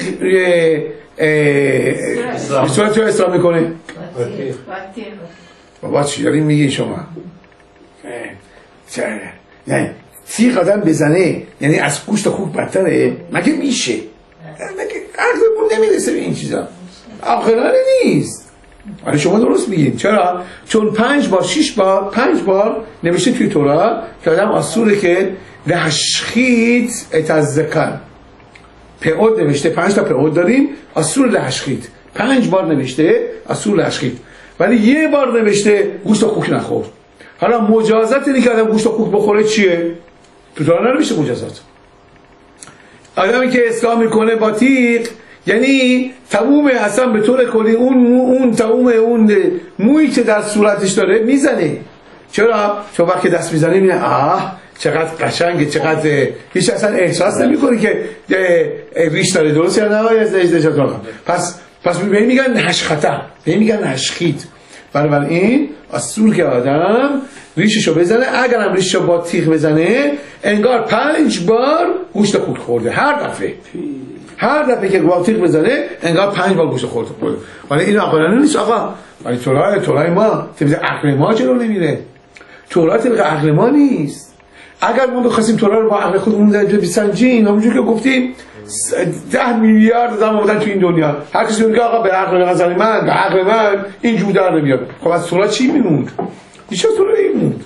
به صورت رو اصلاح میکنه؟ بابا چی داریم میگی شما؟ نه تیغ آدم بزنه یعنی از گوشت خوک بدتره؟ مگه میشه؟ مگه عقلمون نمیرسه به این چیزا؟ آخرانه نیست. ولی شما درست میگین. چرا؟ چون پنج بار شش بار پنج بار نوشته توی تورات که آدم آسوره که لحشخیت اتذکر پیعود نوشته، پنج تا پیعود داریم آسور لحشخیت، پنج بار نوشته آسور لحشخیت، ولی یه بار نوشته گوشت خوک نخور. حالا مجازات اینی که آدم گوشت خوک بخوره چیه؟ تو تورات ننوشته مجازات. آدمی که اصلاح میکنه با تیغ یعنی تموم اصلا به طور کلی اون اون تموم اون مویی که در صورتش داره میزنه. چرا؟ چون وقتی دست میزنه میگه آه چقدر قشنگه، چقدر هیچ اصلا احساس نمیکنه که ریش داره. درست یا نه؟ از ازدواج آقا. پس پس به این میگن نشخطه، به این میگن نشخیت. بنابراین اصول که آدم ریششو بزنه، اگرم ریششو با تیغ بزنه انگار پنج بار گوشت خوک خورده. هر دفعه هر دفعه که با تیغ بزنه انگار پنج بار گوشت خورده خورده. ولی این عقلانه نیست آقا. ولی تورای تورای ما تمیز عقل ما چرا نمیره؟ تورات طبق عقل ما نیست. اگر ما بخواستیم تورات رو با عقل خودمون بسنجیم، همونجور که گفتیم ده میلیارد آدم بودن تو این دنیا، هر کسی میگه آقا به عقل به نظر من، به عقل من اینجور در نمیاد. خب از تورات چی میموند؟ هیچ از تورات نمیموند.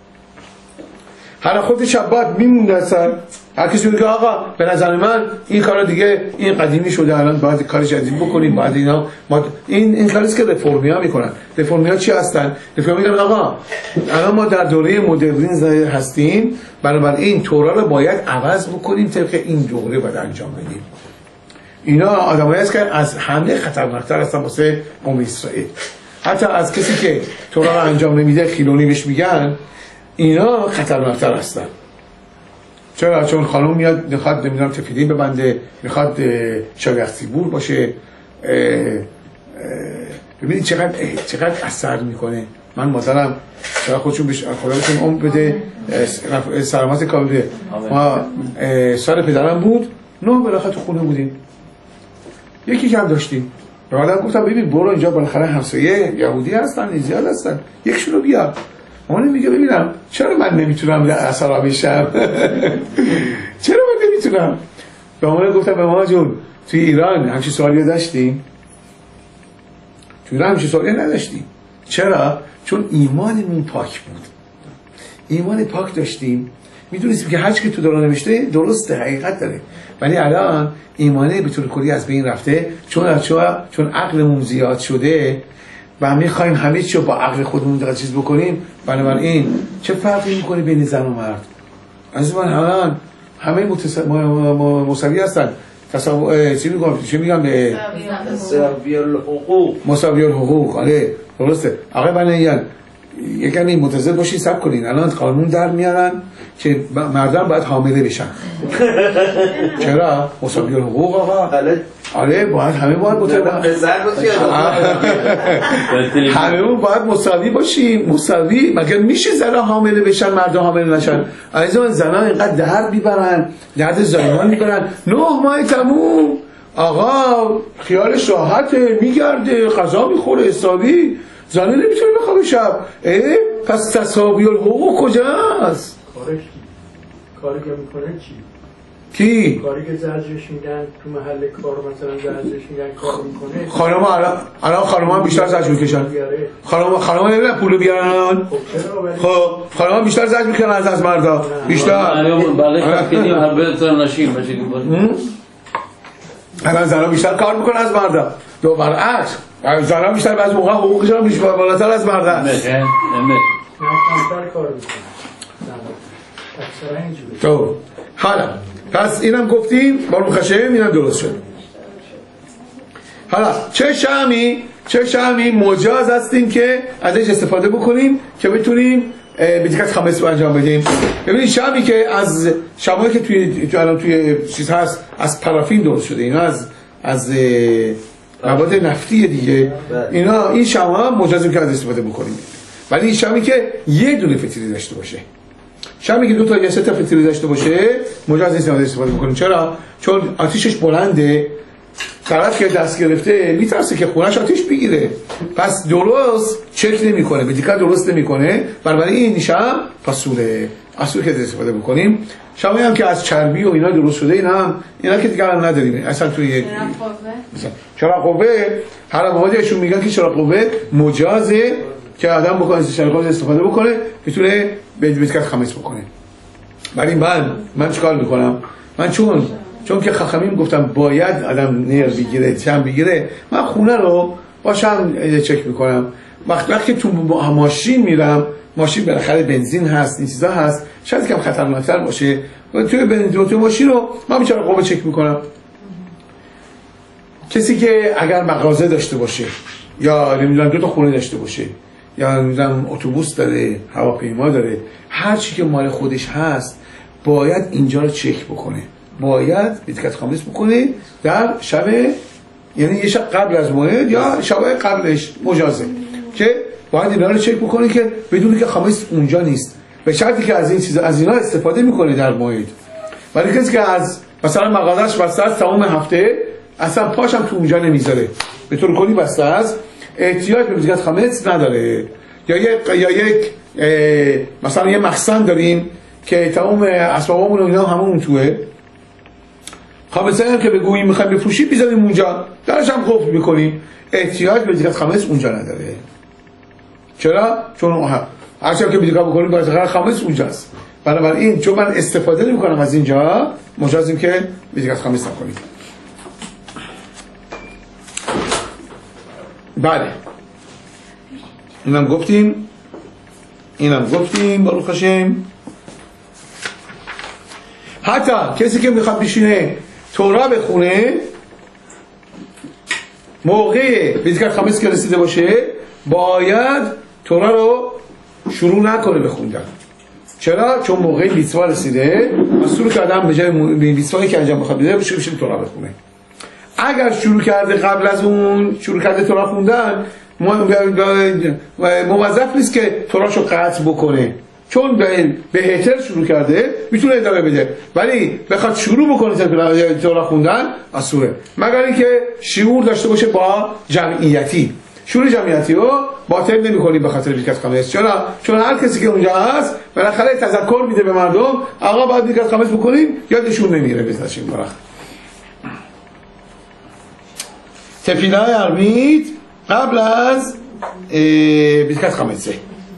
هر خود شبات میموند اصلا. هر کسی میگه آقا به نظر من این کارا دیگه این قدیمی شده، الان باید کار جدید بکنیم، باید اینا ما این این کاریست که رفرمیا میکنن. رفرمیا چی هستن؟ رفرمیا میگن آقا الان ما در دوره مدرنیسم هستیم، بنابراین تورا رو باید عوض بکنیم، طبق این دوره باید انجام بدیم. اینا آدمایی هست که از همه خطرناکتر هستن واسه قوم اسرائیل. حتی از کسی که تورا رو انجام نمیده خیلونی بهش میگن، اینا خطرناکتر هستن. چرا؟ چون خانم میاد میخواد نمیدونم تفیدین ببنده، میخواد شاگرد سیبور باشه. ببینید چقدر چقدر اثر میکنه. من مادرم چرا خودشون بهش خدا بهشون عمر بده، سلامت کامل. ما سال پدرم بود، نه بالاخره تو خونه بودیم، یکی کم داشتیم. به مادرم گفتم ببین برو اینجا بالاخره همسایه یهودی هستن، زیاد هستن، یکشون رو بیار. اون میگه ببینم چرا من نمیتونم اثر بشم؟ چرا من نمیتونم؟ به اون گفتم به ما جون توی ایران همچین سوالی داشتیم؟ توی ایران همچین سوالی نداشتیم. چرا؟ چون ایمانمون پاک بود. ایمان پاک داشتیم، میدونستیم که هر چی که تو دوران نوشته درسته، حقیقت داره. ولی الان ایمانه به طور کلی از بین رفته، چون چون عقلمون زیاد شده و میخوایم همه چی رو با عقل خودمون دقیق چیز بکنیم. بنابراین چه فرقی میکنه بین زن و مرد؟ از من الان همه مساوی هستن. تصاوی چی میگم؟ چی میگم؟ مساوی الحقوق. مساوی الحقوق. آره درسته. آقا بنیان یعنی متضد باشین، صبر کنین. الان قانون در میارن که مردان باید حامله بشن. چرا؟ مساوی الحقوق آقا. آره باید همه باید متضد همه باید مساوی باشیم. مساوی مگر میشه زنها حامله بشن مردا حامله نشن؟ عزیزان زنها اینقدر درد میبرن، درد زایمان میکنن، نه ماه تموم آقا خیالش راحته، میگرده غذا میخوره حسابی، زنه نمیتونه بخوابه شب. اه پس تساوی الحقوق کجاست؟ کارش کی؟ کاری که میکنه چی؟ کی؟ کاری که زرجش میگن تو محل کار مثلا زرجش میگن کار میکنه. خانم الان الان خانم‌ها بیشتر زرج میکشن. خانم خانم‌ها نمیدونن پول بیارن. خب خانم‌ها بیشتر زرج میکنن از از مردا. بیشتر. بله کنیم هر بهتر نشیم باشه که الان زنها بیشتر کار میکنن از مردا. دو برعکس. زنها بیشتر بعضی موقع حقوقشون بیشتر بالاتر از مردا. نه نه. کمتر کار میکنن. اکثرا اینجوریه. تو حالا پس اینم گفتیم بارو خشم اینم درست شد. حالا چه شمی چه شمی مجاز هستیم که ازش استفاده بکنیم که بتونیم به دیگه خمس رو انجام بدیم. ببینید شمی که از شمایی که توی تو الان توی چیز هست از پارافین درست شده، اینا از از مواد نفتی دیگه، اینا این شما مجازیم که از استفاده بکنیم. ولی این شمی که یه دونه فتیلی داشته باشه، شمی که دو تا یا سه تا فتیلی داشته باشه مجاز نیست از استفاده بکنیم. چرا؟ چون آتیشش بلنده، طرف که دست گرفته میترسه که خونش آتیش بگیره، پس درست چک نمیکنه، به دقت درست نمیکنه. بنابراین این شم پسوله اصول که استفاده بکنیم. شمی هم که از چربی و اینا درست شده، اینا هم اینا که دیگه الان نداریم اصلا توی چرا قوه هر موادشون میگن که چرا قوه مجازه که آدم بکنه از چرا قوه استفاده بکنه بتونه به دقت خمس بکنه. ولی من من چیکار میکنم؟ من چون چون که خخامیم گفتم باید آدم نیر بگیره، چم بگیره، من خونه رو باشم چک میکنم. وقتی وقتی تو ماشین میرم، ماشین بالاخره بنزین هست، این چیزا هست، شاید کم خطرناکتر باشه، توی بنزین تو ماشین رو من بیچاره قوه چک میکنم. کسی که اگر مغازه داشته باشه یا نمیدونم دو تا خونه داشته باشه یا نمیدونم اتوبوس داره، هواپیما داره، هر چی که مال خودش هست باید اینجا رو چک بکنه، باید دقت خامس بکنه در شب، یعنی یه شب قبل از موعد یا شب قبلش مجازه که باید اینا رو چک بکنه که بدون که خامس اونجا نیست، به شرطی که از این چیزا از اینا استفاده میکنه در موعد. ولی کسی که از مثلا مغازش بسته است تمام هفته اصلا پاشم تو اونجا نمیذاره، به طور کلی بسته است، احتیاج به دقت خامس نداره، یا یک یا یک مثلا یه مخزن داریم که تمام اسبابمون و اینا همون توه، خامسه هم که بگوییم میخوایم بفروشیم بیزاریم اونجا، درش هم قفل میکنیم، احتیاج به دیگه خامس اونجا نداره. چرا؟ چون هرچند که دیگه بکنیم باید خامس اونجاست. بنابراین چون من استفاده نمیکنم از اینجا، مجازیم که دیگه خامس نکنیم. بله اینم گفتیم، اینم گفتیم باروخ هاشم. حتی کسی که میخواد بشینه تورا بخونه، موقع بیزگاه خامس که رسیده باشه باید تورا رو شروع نکنه بخوندن. چرا؟ چون موقع بیسوا رسیده، مسئول که آدم به جای بیسوایی که انجام بخواد بده شروع بشه تورا بخونه. اگر شروع کرده قبل از اون شروع کرده تورا خوندن، موظف نیست که توراشو قطع بکنه، چون به بهتر شروع کرده میتونه ادامه بده، ولی بخواد شروع بکنه تورا خوندن اصوله، مگر اینکه شعور داشته باشه با جمعیتی. شروع جمعیتی رو باطل نمی‌کنی به خاطر بیکت خامس. چرا؟ چون هر کسی که اونجا هست بالاخره تذکر میده به مردم آقا باید بیکت خامس بکنیم، یادشون نمیره بزنشیم برخ. تفیلای عربیت قبل از بیکت خامسه.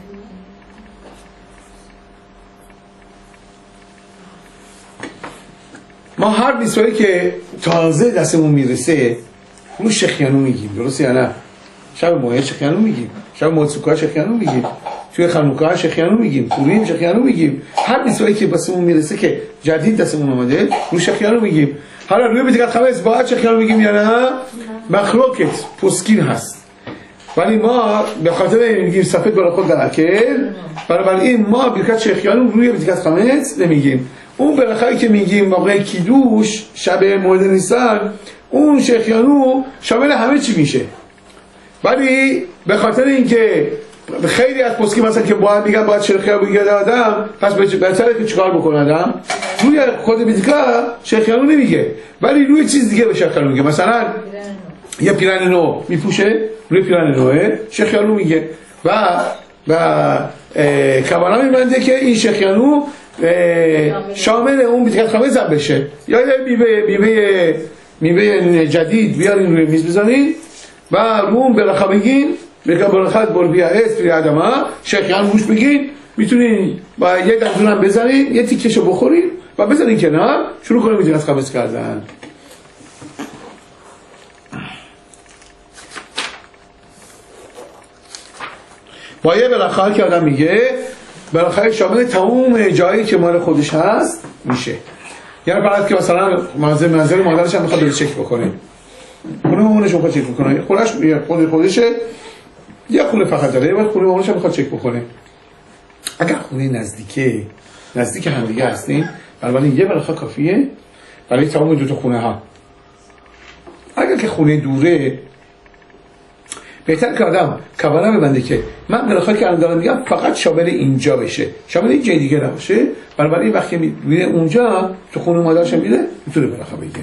ما هر بیسوایی که تازه دستمون میرسه اون شخیانو میگیم، درسته یا نه؟ شب موعد شخیانو میگیم، شب موعد سوکا شخیانو میگیم، توی خانوکا شخیانو میگیم، پوریم شخیانو میگیم. هر بیسوایی که دستمون میرسه که جدید دستمون اومده اون شخیانو میگیم. حالا روی بیکت خامس باید شخیانو میگیم یا نه؟ مخلوقت پسکین هست، ولی ما به خاطر میگیم سفید برای خود در اکل، بنابراین ما بیکت شخیانو روی بیکت خامس نمیگیم. اون بالاخره که میگیم موقع کیدوش شب مولد نیسان، اون شخیانو شامل همه چی میشه، ولی به خاطر اینکه خیلی از پسکی مثلا که باید میگن باید شخیانو بگیرد آدم، پس بهتره که چیکار بکنه آدم؟ روی خود بیدگاه شخیانو نمیگه، ولی روی چیز دیگه به شخیانو میگه. مثلا یه پیرن نو میپوشه، روی پیرن نوه شخیانو میگه و و کبانا میبنده که این شخیانو شامل اون بیدگاه خامس هم بشه. یا یه میوه میوه میوه جدید بیارین روی میز بزنین و رو اون برخه بگین، بگه برخت بر بیا است بیا آدم ها شخیانو روش بگین، میتونین با یه دندون هم بزنین، یه تیکشو بخورین و بزنین کنار، شروع کنین بیدگاه خامس کردن. با یه برخه که آدم میگه برخه شامل تمام جایی که مال خودش هست میشه. یعنی فقط که مثلا منزل منزل مادرش هم میخواد چک بکنه، خونه مامانش میخواد چک بکنه، خونش خود خودشه یه خونه فقط داره، ولی خونه مامانش هم میخواد چک بکنه. اگر خونه نزدیکه نزدیک هم دیگه هستین، بنابراین یه برخه کافیه برای تمام دو تا خونه ها. اگر که خونه دوره، بهتر که آدم کبانه ببنده که من برخواه که الان دارم میگم فقط شامل اینجا بشه، شامل این جای دیگه نباشه. بنابراین وقتی میره اونجا تو خونه مادرش میره میتونه برخواه بگه.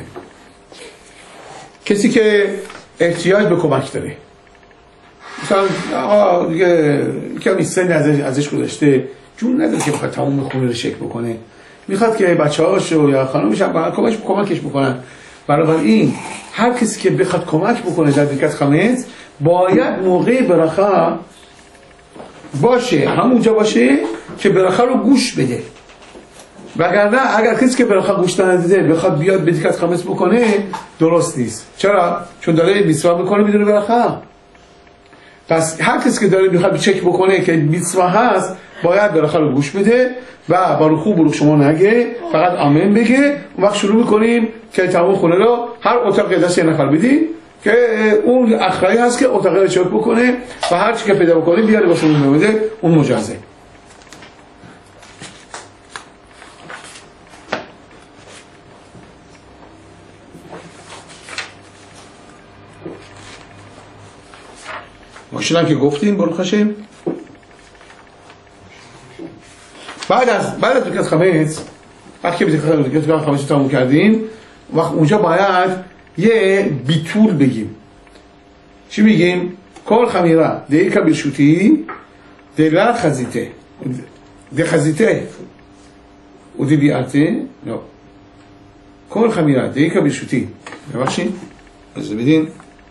کسی که احتیاج به کمک داره، مثلا آقا دیگه کمی سن ازش ازش گذشته، جون نداره که بخواد تمام خونه رو شک بکنه، میخواد که بچه‌هاشو یا خانومش هم کمکش کمکش بکنن. بنابراین هر کسی که بخواد کمک بکنه در بیکت خامس باید موقع برخه باشه، همونجا باشه که برخه رو گوش بده. وگرنه اگر کسی که برخه گوش نداده بخواد بیاد به بیکت خامس بکنه درست نیست. چرا؟ چون داره بیسوا میکنه بدون برخه. پس هر کسی که داره میخواد چک بکنه که بیسوا هست باید برخه رو گوش بده و با رخو بروخ شما نگه، فقط آمین بگه. اون وقت شروع میکنیم که تمام خونه رو هر اتاق دست یه نفر بدیم که اون اخرایی هست که اتاقی رو چک بکنه و هر چی که پیدا بکنیم بیاره با شما بده، اون مجازه. ماشینم که گفتیم برو خشیم. بعد از بعد از بیکت خامس، وقتی بیکت خامس رو تموم کردیم، وقت اونجا باید یه بیتول بگیم. چی میگیم؟ کار خمیره دیگه که برشوتی دیگر خزیته ده خزیته و دی بیارته نه کل خمیره ده یکا برشوتی ببخشین از بدین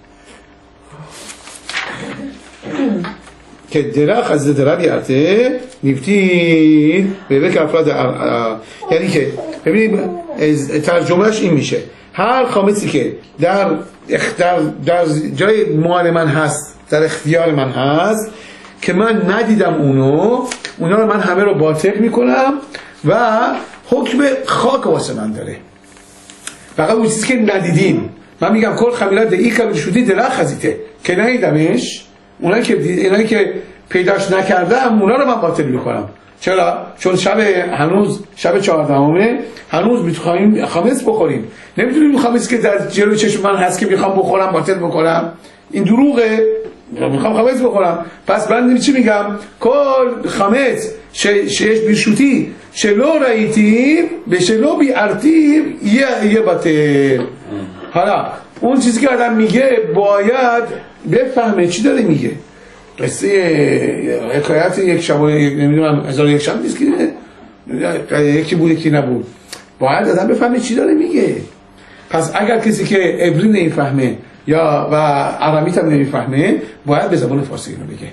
که درخ از درخ بیارته نیفتی به بک افراد یعنی که ببینید ترجمهش این میشه هر خامسی که در در در جای مال من هست در اختیار من هست که من ندیدم اونو اونا رو من همه رو باطل میکنم و حکم خاک واسه من داره فقط اون چیزی که ندیدیم من میگم کل خمیرات ده ای کبیر شدی درخ خزیته که ندیدمش اونایی که اونایی که پیداش نکردم اونا رو من باطل میکنم چرا؟ چون شب هنوز شب چهاردهمه هنوز میخوایم خامس بخوریم نمیتونیم خامسی که در جلوی چشم من هست که میخوام بخورم باطل بکنم این دروغه میخوام خامس بخورم پس من چی میگم کل خامس شش بیرشوتی شلو رایتیم به شلو بیارتیم یه یه باطل حالا اون چیزی که آدم میگه باید بفهمه چی داره میگه قصه حکایت یک شب و یک نمیدونم هزار یک شب نیست که یکی بود یکی نبود باید آدم بفهمه چی داره میگه پس اگر کسی که عبری نمیفهمه یا و آرامیت هم نمیفهمه باید به زبان فارسی اینو بگه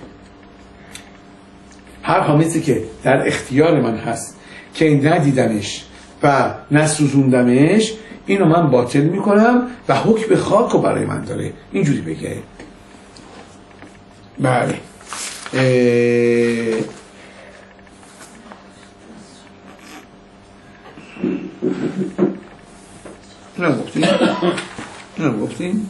هر خامسی که در اختیار من هست که ندیدمش و نسوزوندمش اینو من باطل میکنم و حکم خاک رو برای من داره اینجوری بگه بله اینو گفتیم اینو گفتیم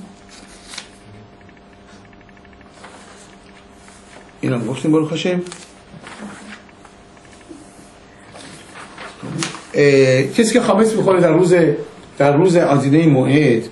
اینو گفتیم برو خشم کسی که خامس میخوره در روز در روز آدینه موعد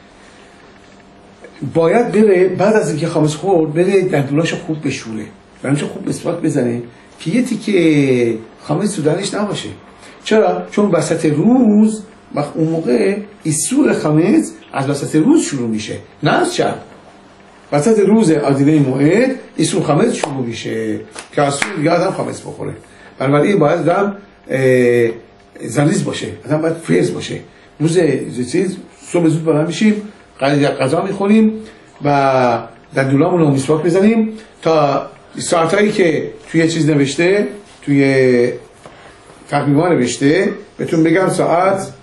باید بره بعد از اینکه خامس خورد بره دندوناشو خوب بشوره برنامه‌شو خوب مسواک بزنه که یه تیکه خامس تو دهنش نباشه چرا؟ چون وسط روز وقت اون موقع ایسور خامس از وسط روز شروع میشه نه از شب وسط روز آدینه موعد ایسور خامس شروع میشه که از سور دیگه آدم خامس بخوره بنابراین باید آدم زلیز باشه آدم باید فرز باشه روز چیز صبح زود بلند میشیم غذا میخوریم و دندونامون رو مسواک بزنیم تا ساعتایی که توی چیز نوشته توی تقویما نوشته بهتون بگم ساعت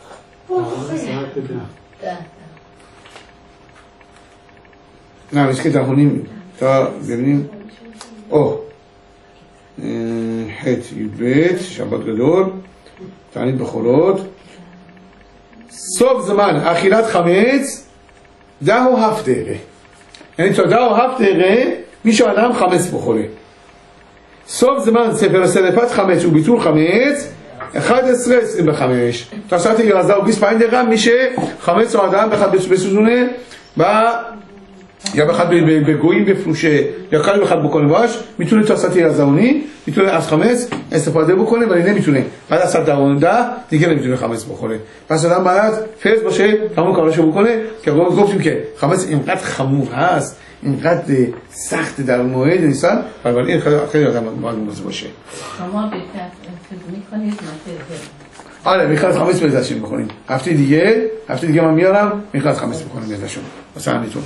نه میشه که دهونیم تا ببینیم اوه حت یوبت شبات گدور تعنید بخورد صبح زمان اخیرت خامس ده و هفت دقیقه یعنی تا ده و هفت دقیقه میشه آدم خامس بخوره صبح زمان سفر و سلفت خامس و بیتور خامس خد استرس این بخمش تا ساعت یازده و بیست و پنج دقیقه میشه خامس آدم بخواد بسوزونه و یا بخواد به گویی بفروشه یا کاری بخواد بکنه باش میتونه تا ساعت یازده و نیم میتونه از خامس استفاده بکنه ولی نمیتونه بعد از ساعت ده دیگه نمیتونه خامس بخوره پس آدم باید فرض باشه تمام کاراشو بکنه که گفتیم که خامس اینقدر خمور هست اینقدر سخت در موعد نیستن ولی این خیلی آدم باید مواظب باشه شما بهتر میکنید نه آره میخواد خامس بزنیم بخوریم هفته دیگه هفته دیگه من میارم میخواد خامس بخوریم یادشون واسه همینطور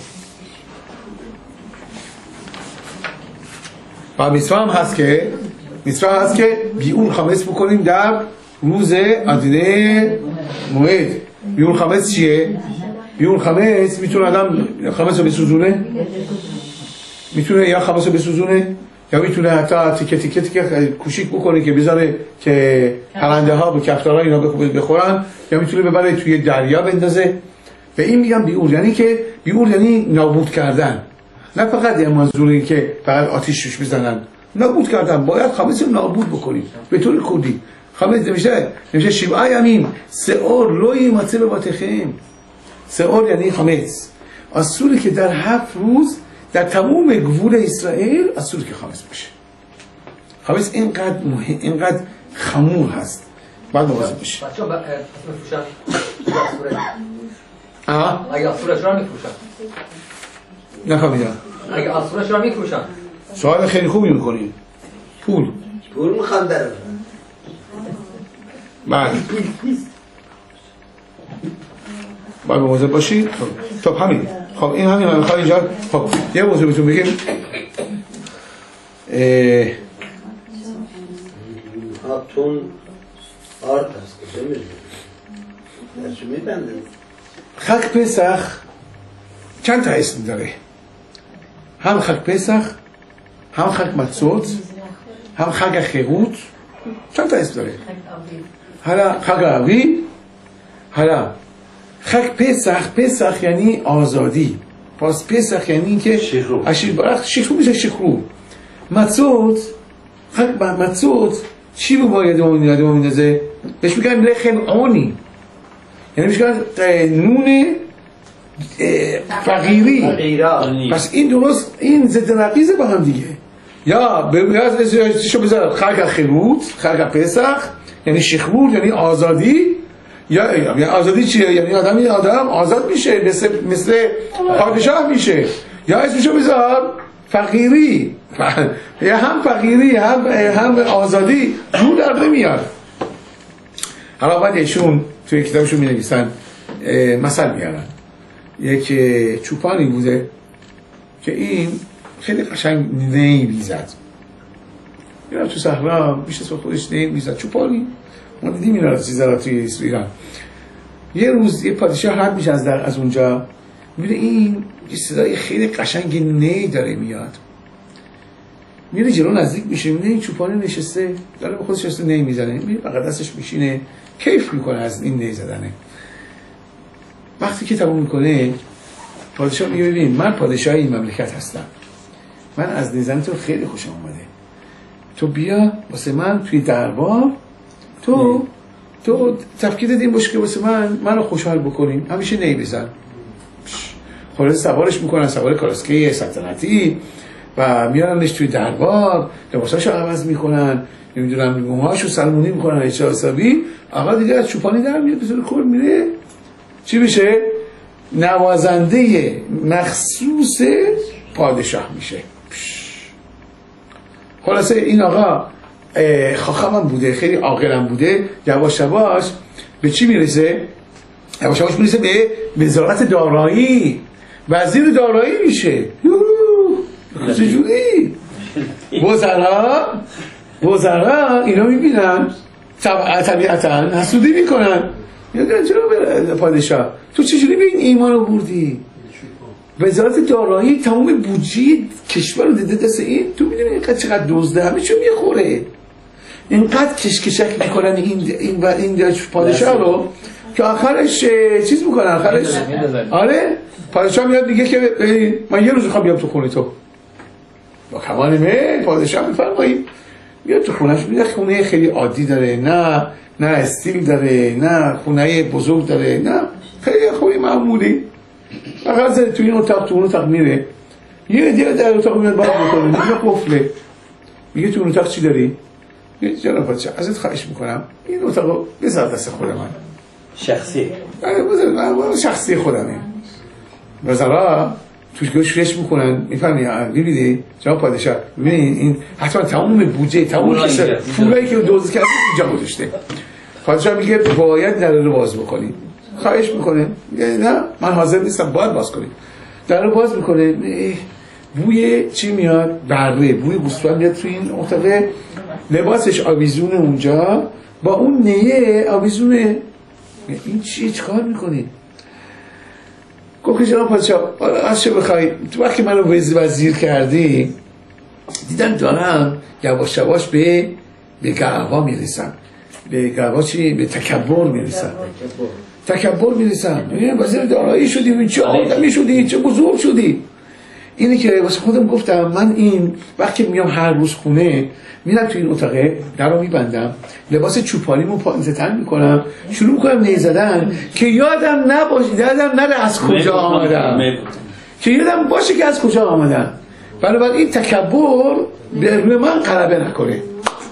و میسوا هم هست که میسوا هست که بیون خامس بکنیم در روز آدینه موعد بیون خامس چیه؟ بیون خامس میتونه آدم خامس رو بسوزونه میتونه یا خامس رو بسوزونه یا میتونه حتی تیکه تیکه تیکه کوچیک بکنه که بذاره که پرنده ها و کفتارها اینا بخورن یا میتونه ببره توی دریا بندازه و این میگم بیور یعنی که بیور یعنی نابود کردن نه فقط یه منظوری که فقط آتیش روش بزنن نابود کردن باید خامس رو نابود بکنیم به طور کلی خامس نمیشه نمیشه شیبای همین سئور لوی مطلب باتخیم سئور یعنی خامس اصولی که در هفت روز در تمام گوول اسرائیل اصولی که خامس باشه خامس اینقدر مهم اینقدر خمور هست باید مواظب باشه بچه‌ها میفروشن آها اگه اصولش را میفروشن نفهمیدم اگه اصولش را میفروشن سوال خیلی خوبی میکنی پول پول میخوام برم. بله باید مواظب باشید. خب همین خب این همین هم میخواد اینجا. خب یه موضوع بهتون بگیم. هاتون آرد هست که چه میدونی درشو میبنده. خاک پسخ چند تا اسم داره. هم خاک پسخ، هم خاک متصوت، هم خاک خیروت. چند تا اسم داره. حالا خاک آوی، حالا خاک پسخ. پسخ یعنی آزادی. پس پسخ یعنی اینکه شخرو شخرو میشه. شخرو متصوت، خاک متصوت چی رو باید یادمون یادمون میندازه؟ بهش میگن لخم عونی، یعنی میشه نون فقیری. پس این درست این ضد نقیضه با هم دیگه. یا به چیشو بذار خلق خیروت، خلق پسخ یعنی شخرور یعنی آزادی. یا یعنی آزادی چیه؟ یعنی آدم این آدم آزاد میشه، مثل مثل پادشاه میشه. یا اسمشو بذار فقیری، یا هم فقیری هم هم آزادی جور در نمیاد. حالا بعد ایشون توی کتابشون می نویسن مثل میارن. یک چوپانی بوده که این خیلی قشنگ نی میزد. میرم تو صحرا بیش از خودش نی میزد. چوپانی ما دیدیم این را چیزا توی ایران. یه روز یه پادشاه رد میشه از در از اونجا، میره این یه صدای خیلی قشنگ نی داره میاد. میره جلو نزدیک میشه، میره این چوپانی نشسته داره به خودش نشسته نی میزنه. میره فقط دستش میشینه کیف میکنه از این نی زدنه. وقتی که تموم میکنه پادشاه میگه ببین من پادشاه این مملکت هستم، من از نی زدن تو خیلی خوشم اومده، تو بیا واسه من توی دربار تو نی. تو تفکیرت این باشه که واسه من منو خوشحال بکنیم، همیشه نی بزن. خلاص سوارش میکنن سوار کالسکه سلطنتی و میارنش توی دربار، لباساشو عوض میکنن، نمیدونم موهاشو سلمونی میکنن اچا حسابی. آقا دیگه از چوپانی در میاد بزرگ کل میره چی بشه؟ نوازنده مخصوص پادشاه میشه. خلاصه این آقا خاخم بوده، خیلی عاقلم بوده. یواش یواش به چی میرسه؟ یواش یواش میرسه به وزارت دارایی، وزیر دارایی میشه. چجوری؟ وزرا وزرا اینا میبینن طبیعتا حسودی میکنن، میگن چرا به پادشاه تو چجوری به این ایمان رو بردی؟ وزارت دارایی تمام بودجه کشور رو دیده دست این، تو میدونی اینقدر چقدر دزده همه چون میخوره، اینقدر کشکشک میکنن این این این پادشاه رو که آخرش چیز میکنن. آخرش آره پادشاه میاد میگه که من یه روز میخوام بیام تو خونه تو. با کمال میل پادشاه میفرمایید میاد تو خونهش. میاد خونه خیلی عادی داره، نه نه استیل داره، نه خونه بزرگ داره، نه خیلی خوبی معمولی. فقط زده تو این اتاق تو اون اتاق میره، یه دیگه در اتاق میاد باز میکنه، میگه قفله. میگه تو اون اتاق چی داری؟ میگه جناب پادشاه ازت خواهش میکنم این اتاقو بذار دست خود من شخصی. آره بذار شخصی خودمه. وزرا توش گوشش میکنن، میفهمی ببینید جناب پادشاه ببینید این حتما تمام بودجه تمام پولایی که دوز کرده اینجا گذاشته. پادشاه میگه باید در رو باز بکنید. خواهش میکنه نه من حاضر نیستم، باید باز کنید. در رو باز میکنه، بوی چی میاد؟ بره، بوی گوسفند میاد تو این اتاق. لباسش آویزونه اونجا با اون نیه آویزونه. این چی چیکار میکنی؟ گفت جناب پادشاه از چه بخوای تو وقتی منو وزیر کردی دیدم دارم یواش یواش به به گروا میرسم. به گروا چی؟ به تکبر میرسم. تکبر میرسم. وزیر دارایی شدی، چه آدمی شدی، چه بزرگ شدی. اینه که واسه خودم گفتم من این وقتی میام هر روز خونه میرم تو این اتاقه درو میبندم، لباس چوپانیمو پانزتن میکنم، شروع میکنم نی زدن که یادم نباشه، یادم نره از کجا آمدم، که یادم باشه که از کجا آمدم. بنابراین این تکبر به روی من غلبه نکنه.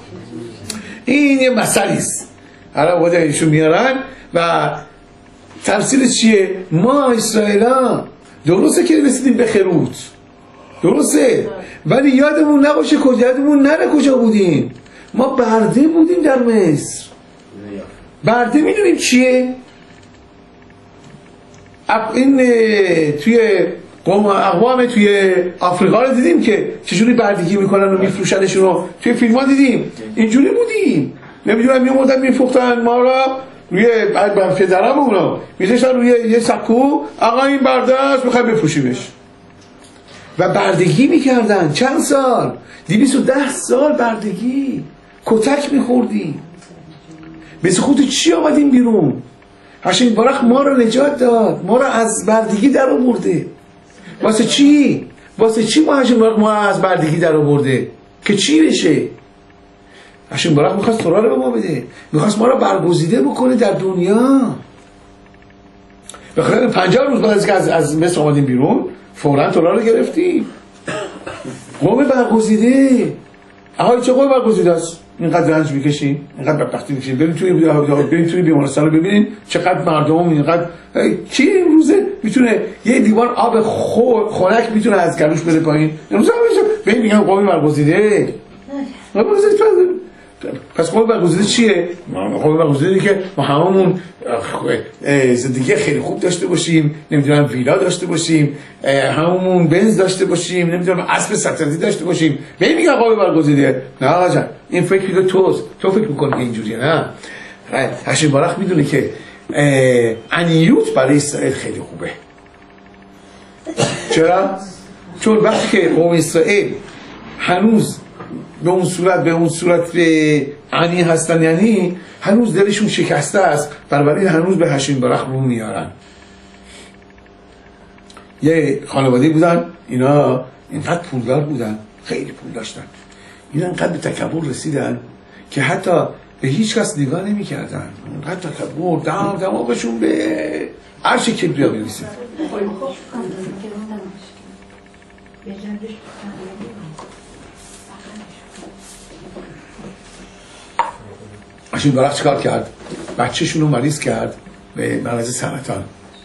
این یه مسئله است. حالا بوده ایشون میارن و تفسیر چیه؟ ما اسرائیلا درسته که رسیدیم به خروت، درسته، ولی یادمون نباشه کجا، یادمون نره کجا بودیم. ما برده بودیم در مصر. برده میدونیم چیه؟ این توی قوم اقوام توی آفریقا رو دیدیم که چجوری بردگی میکنن و میفروشنشون رو توی فیلم ها دیدیم. اینجوری بودیم، نمیدونم میموندن میفروختن ما را روی پدرمون رو میذاشتن روی یه سکو، آقا این برده است میخوای بفروشیمش، و بردگی میکردن. چند سال؟ دویست و ده سال بردگی، کتک میخوردیم. مثل خود چی آمدیم بیرون؟ هاشم بارخ ما رو نجات داد، ما رو از بردگی در آورده. واسه چی؟ واسه چی ما هاشم بارخ ما از بردگی در آورده؟ که چی بشه؟ هاشم بارخ میخواست تورا رو به ما بده، میخواست ما رو برگزیده بکنه در دنیا. بخاطر پنجاه روز بعد از که از, از مصر آمدیم بیرون فوراً تورا رو گرفتیم. قوم برگزیده. آها چه قوم برگزیده است؟ اینقدر رنج میکشین، اینقدر بدبختی میکشین. بریم توی بریم توی بیمارستان رو ببینین چقدر مردم اینقدر. کی امروزه میتونه یه لیوان آب خنک میتونه از گلوش بره پایین؟ امروز به این میگن قوم برگزیده. پس قوم برگزیده چیه؟ قوم برگزیده که ما هممون زندگی خیلی خوب داشته باشیم، نمیدونم ویلا داشته باشیم، هممون بنز داشته باشیم، نمیدونم اسب سلطنتی داشته باشیم. به میگن قوم برگزیده. نه آقا این فکر میگه توست، تو فکر میکنی که اینجوریه. نه، هاشم بارخ میدونه که انیوت برای اسرائیل خیلی خوبه. چرا؟ چون وقتی که قوم اسرائیل هنوز به اون صورت به اون صورت به عنی هستن، یعنی هنوز دلشون شکسته است، بنابراین هنوز به هاشم بارخ رو میارن. یه خانواده بودن، اینا اینقدر پولدار بودن، خیلی پول داشتن، اینا اینقدر به تکبر رسیدن که حتی به هیچ کس نگاه نمی کردن. اینقدر تکبر دم دماغشون به عرش کبریا میرسید. هاشم بارخ چیکار کرد؟ بچه‌شون رو مریض کرد به مرض سرطان.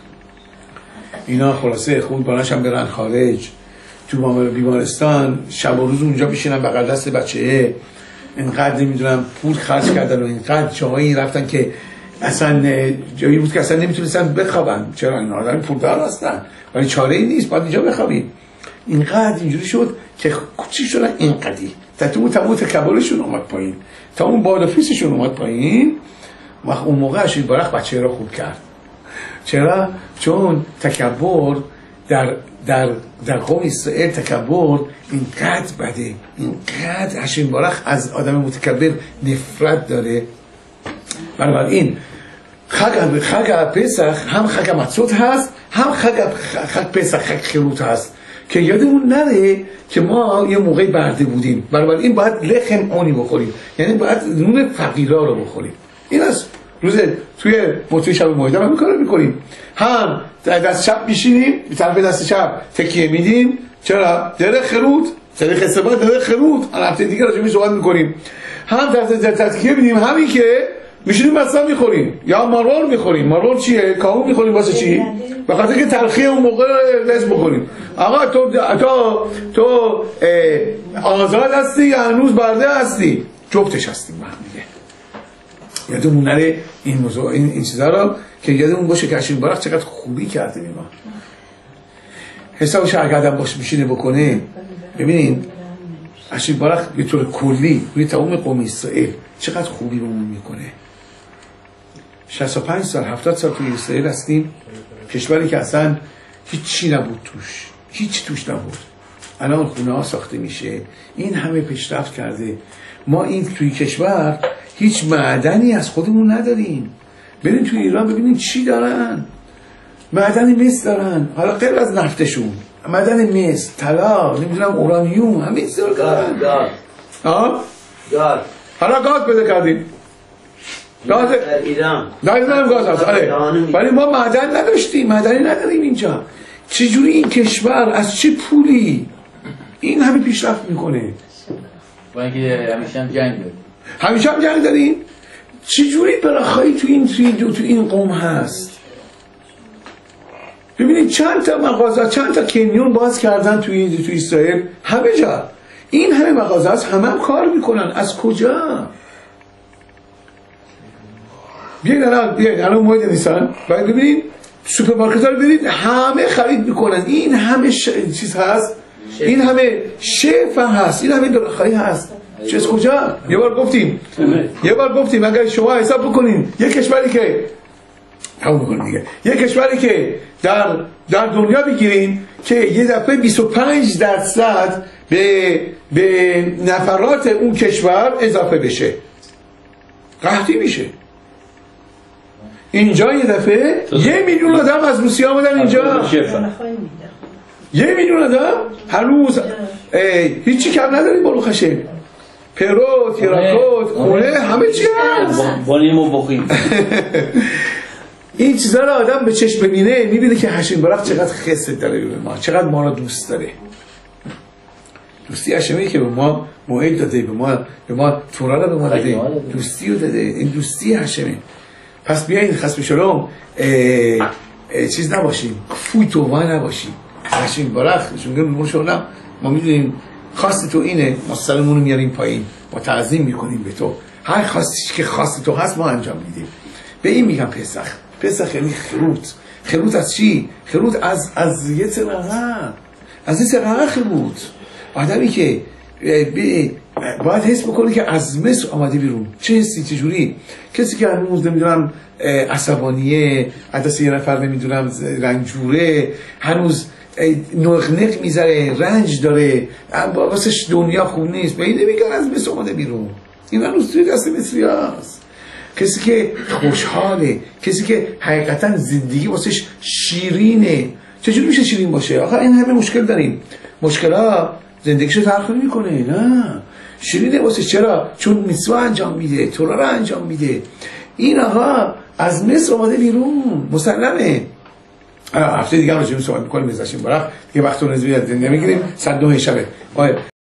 اینا خلاصه خود بانش هم برن خارج تو بیمارستان، شب و روز اونجا بشینن بغل دست بچه. اینقدر نمیدونم پول خرج کردن و اینقدر جایی رفتن که اصلا جایی بود که اصلا نمیتونستن بخوابن. چرا؟ این آدم پولدار هستن ولی چاره ای نیست، باید اینجا بخوابیم. اینقدر اینجوری شد که چی شدن اینقدی تا تو تمام تکبرشون اومد پایین، تا اون بالا فیسشون اومد پایین. وقت اون موقع هاشم بارخ بچه را خوب کرد. چرا؟ چون تکبر در در در قوم اسرائیل تکبر اینقدر بده، اینقدر هاشم بارخ از آدم متکبر نفرت داره. بنابراین خگ خگ پسخ هم خگ متصوت هست، هم خگ خگ پسخ خگ خروت هست که یادمون نره که ما یه موقعی برده بودیم. بنابراین باید لخم اونی بخوریم، یعنی باید نون فقیرا رو بخوریم. این است روز توی موتوی شب مایده هم میکنه میکنیم، هم دست چپ میشینیم به طرف دست چپ تکیه میدیم. چرا؟ دره خروت، تاریخ استفاده دره خروت الان هفته دیگه راجع بهش صحبت میکنیم. هم دست تکیه میدیم، همین که میشینیم مثلا میخوریم یا مارول میخوریم. مارول چیه؟ کاهو میخوریم. واسه چی؟ به خاطر که تلخی اون موقع لازم بکنیم. آقا تو تو تو آزاد هستی یا هنوز برده هستی؟ جفتش هستیم با هم دیگه. یادمون نره این موضوع این این چیزا رو که یادمون باشه که هاشم بارخ چقدر خوبی کرده به ما. حسابش اگه آدم باشه میشینه بکنه، ببینین هاشم بارخ به طور کلی روی تمام قوم اسرائیل چقدر خوبی رو میکنه. شصت و پنج سال هفتاد سال توی اسرائیل هستیم، کشوری که اصلا هیچی نبود توش، هیچ توش نبود. الان خونه ها ساخته میشه، این همه پیشرفت کرده. ما این توی کشور هیچ معدنی از خودمون نداریم. بریم توی ایران ببینیم چی دارن. معدن مس دارن، حالا غیر از نفتشون، معدن مس، طلا، نمیدونم اورانیوم، همه چیز رو دارن. گاز ها؟ گاز حالا گاز پیدا کردیم. گاز در ایران در ایران گاز هست. آره. ولی ما معدن نداشتیم، معدنی نداریم اینجا. چجوری این کشور از چه پولی این همه پیشرفت میکنه؟ با اینکه همیشه هم جنگ داریم. همیشه هم جنگ داریم. چجوری براخایی تو این تو, تو این قوم هست؟ ببینید چند تا مغازه، چند تا کنیون باز کردن توی توی اسرائیل، همه جا. این همه مغازه هست، همه هم کار میکنن. از کجا؟ بیاین الان بیاین الان محیط نیستن باید ببینید سوپرمارکت ها رو ببینید همه خرید میکنن. این همه ش... چیز هست، این همه شف هست، این همه دلخواهی هست. چه از کجا؟ یه بار گفتیم یه بار گفتیم اگر شما حساب بکنین یک کشوری که تمام بکنین دیگه، یک کشوری که در در دنیا بگیرین که یه دفعه بیست و پنج درصد به به نفرات اون کشور اضافه بشه، قحطی میشه. اینجا یه دفعه یه میلیون آدم از روسیه آمدن اینجا، یه میلیون آدم هنوز هیچی کم نداریم. بالو خشه پرو، تیراکوت، خونه، همه چی هست. بانیم و بخیم. این چیزا رو آدم به چشم ببینه میبینه که هشیم برق چقدر خسته داره به ما، چقدر ما رو دوست داره. دوستی هشمی که به ما موعد داده، به ما به ما تورا رو به ما داده، دوستی رو داده. این دوستی هشمی. پس بیاین خسب شلوم چیز نباشیم، فوی توبه نباشیم. هشیم برق چون ما شلوم ما میدونیم خواست تو اینه، ما سرمون رو میاریم پایین، ما تعظیم میکنیم به تو. هر خواستیش که خواست تو هست ما انجام میدیم. به این میگم پسخ. پسخ یعنی خروط. خروط از چی؟ خروط از از یه سرقه، از یه سرقه خروط. آدمی که باید حس بکنه که از مصر آمده بیرون. چه حسی؟ چه جوری؟ کسی که هنوز نمیدونم عصبانیه، عدس یه نفر نمیدونم رنجوره، هنوز نقنق میذاره، رنج داره، واسش دنیا خوب نیست، به این نمیگن از مصر آمده بیرون. این هنوز توی دست مصری هست. کسی که خوشحاله، کسی که حقیقتا زندگی واسش شیرینه. چجوری میشه شیرین باشه؟ آخه این همه مشکل داریم، مشکلات زندگیشو تلخ میکنه. نه شیرینه واسش. چرا؟ چون میسوا انجام میده، تورا رو انجام میده. این آقا از مصر آمده بیرون، مسلمه. هفته دیگه هم راجع به صحبت میکنیم. میذاشیم برای دیگه وقت رو نمیگیریم. صد و نه شبه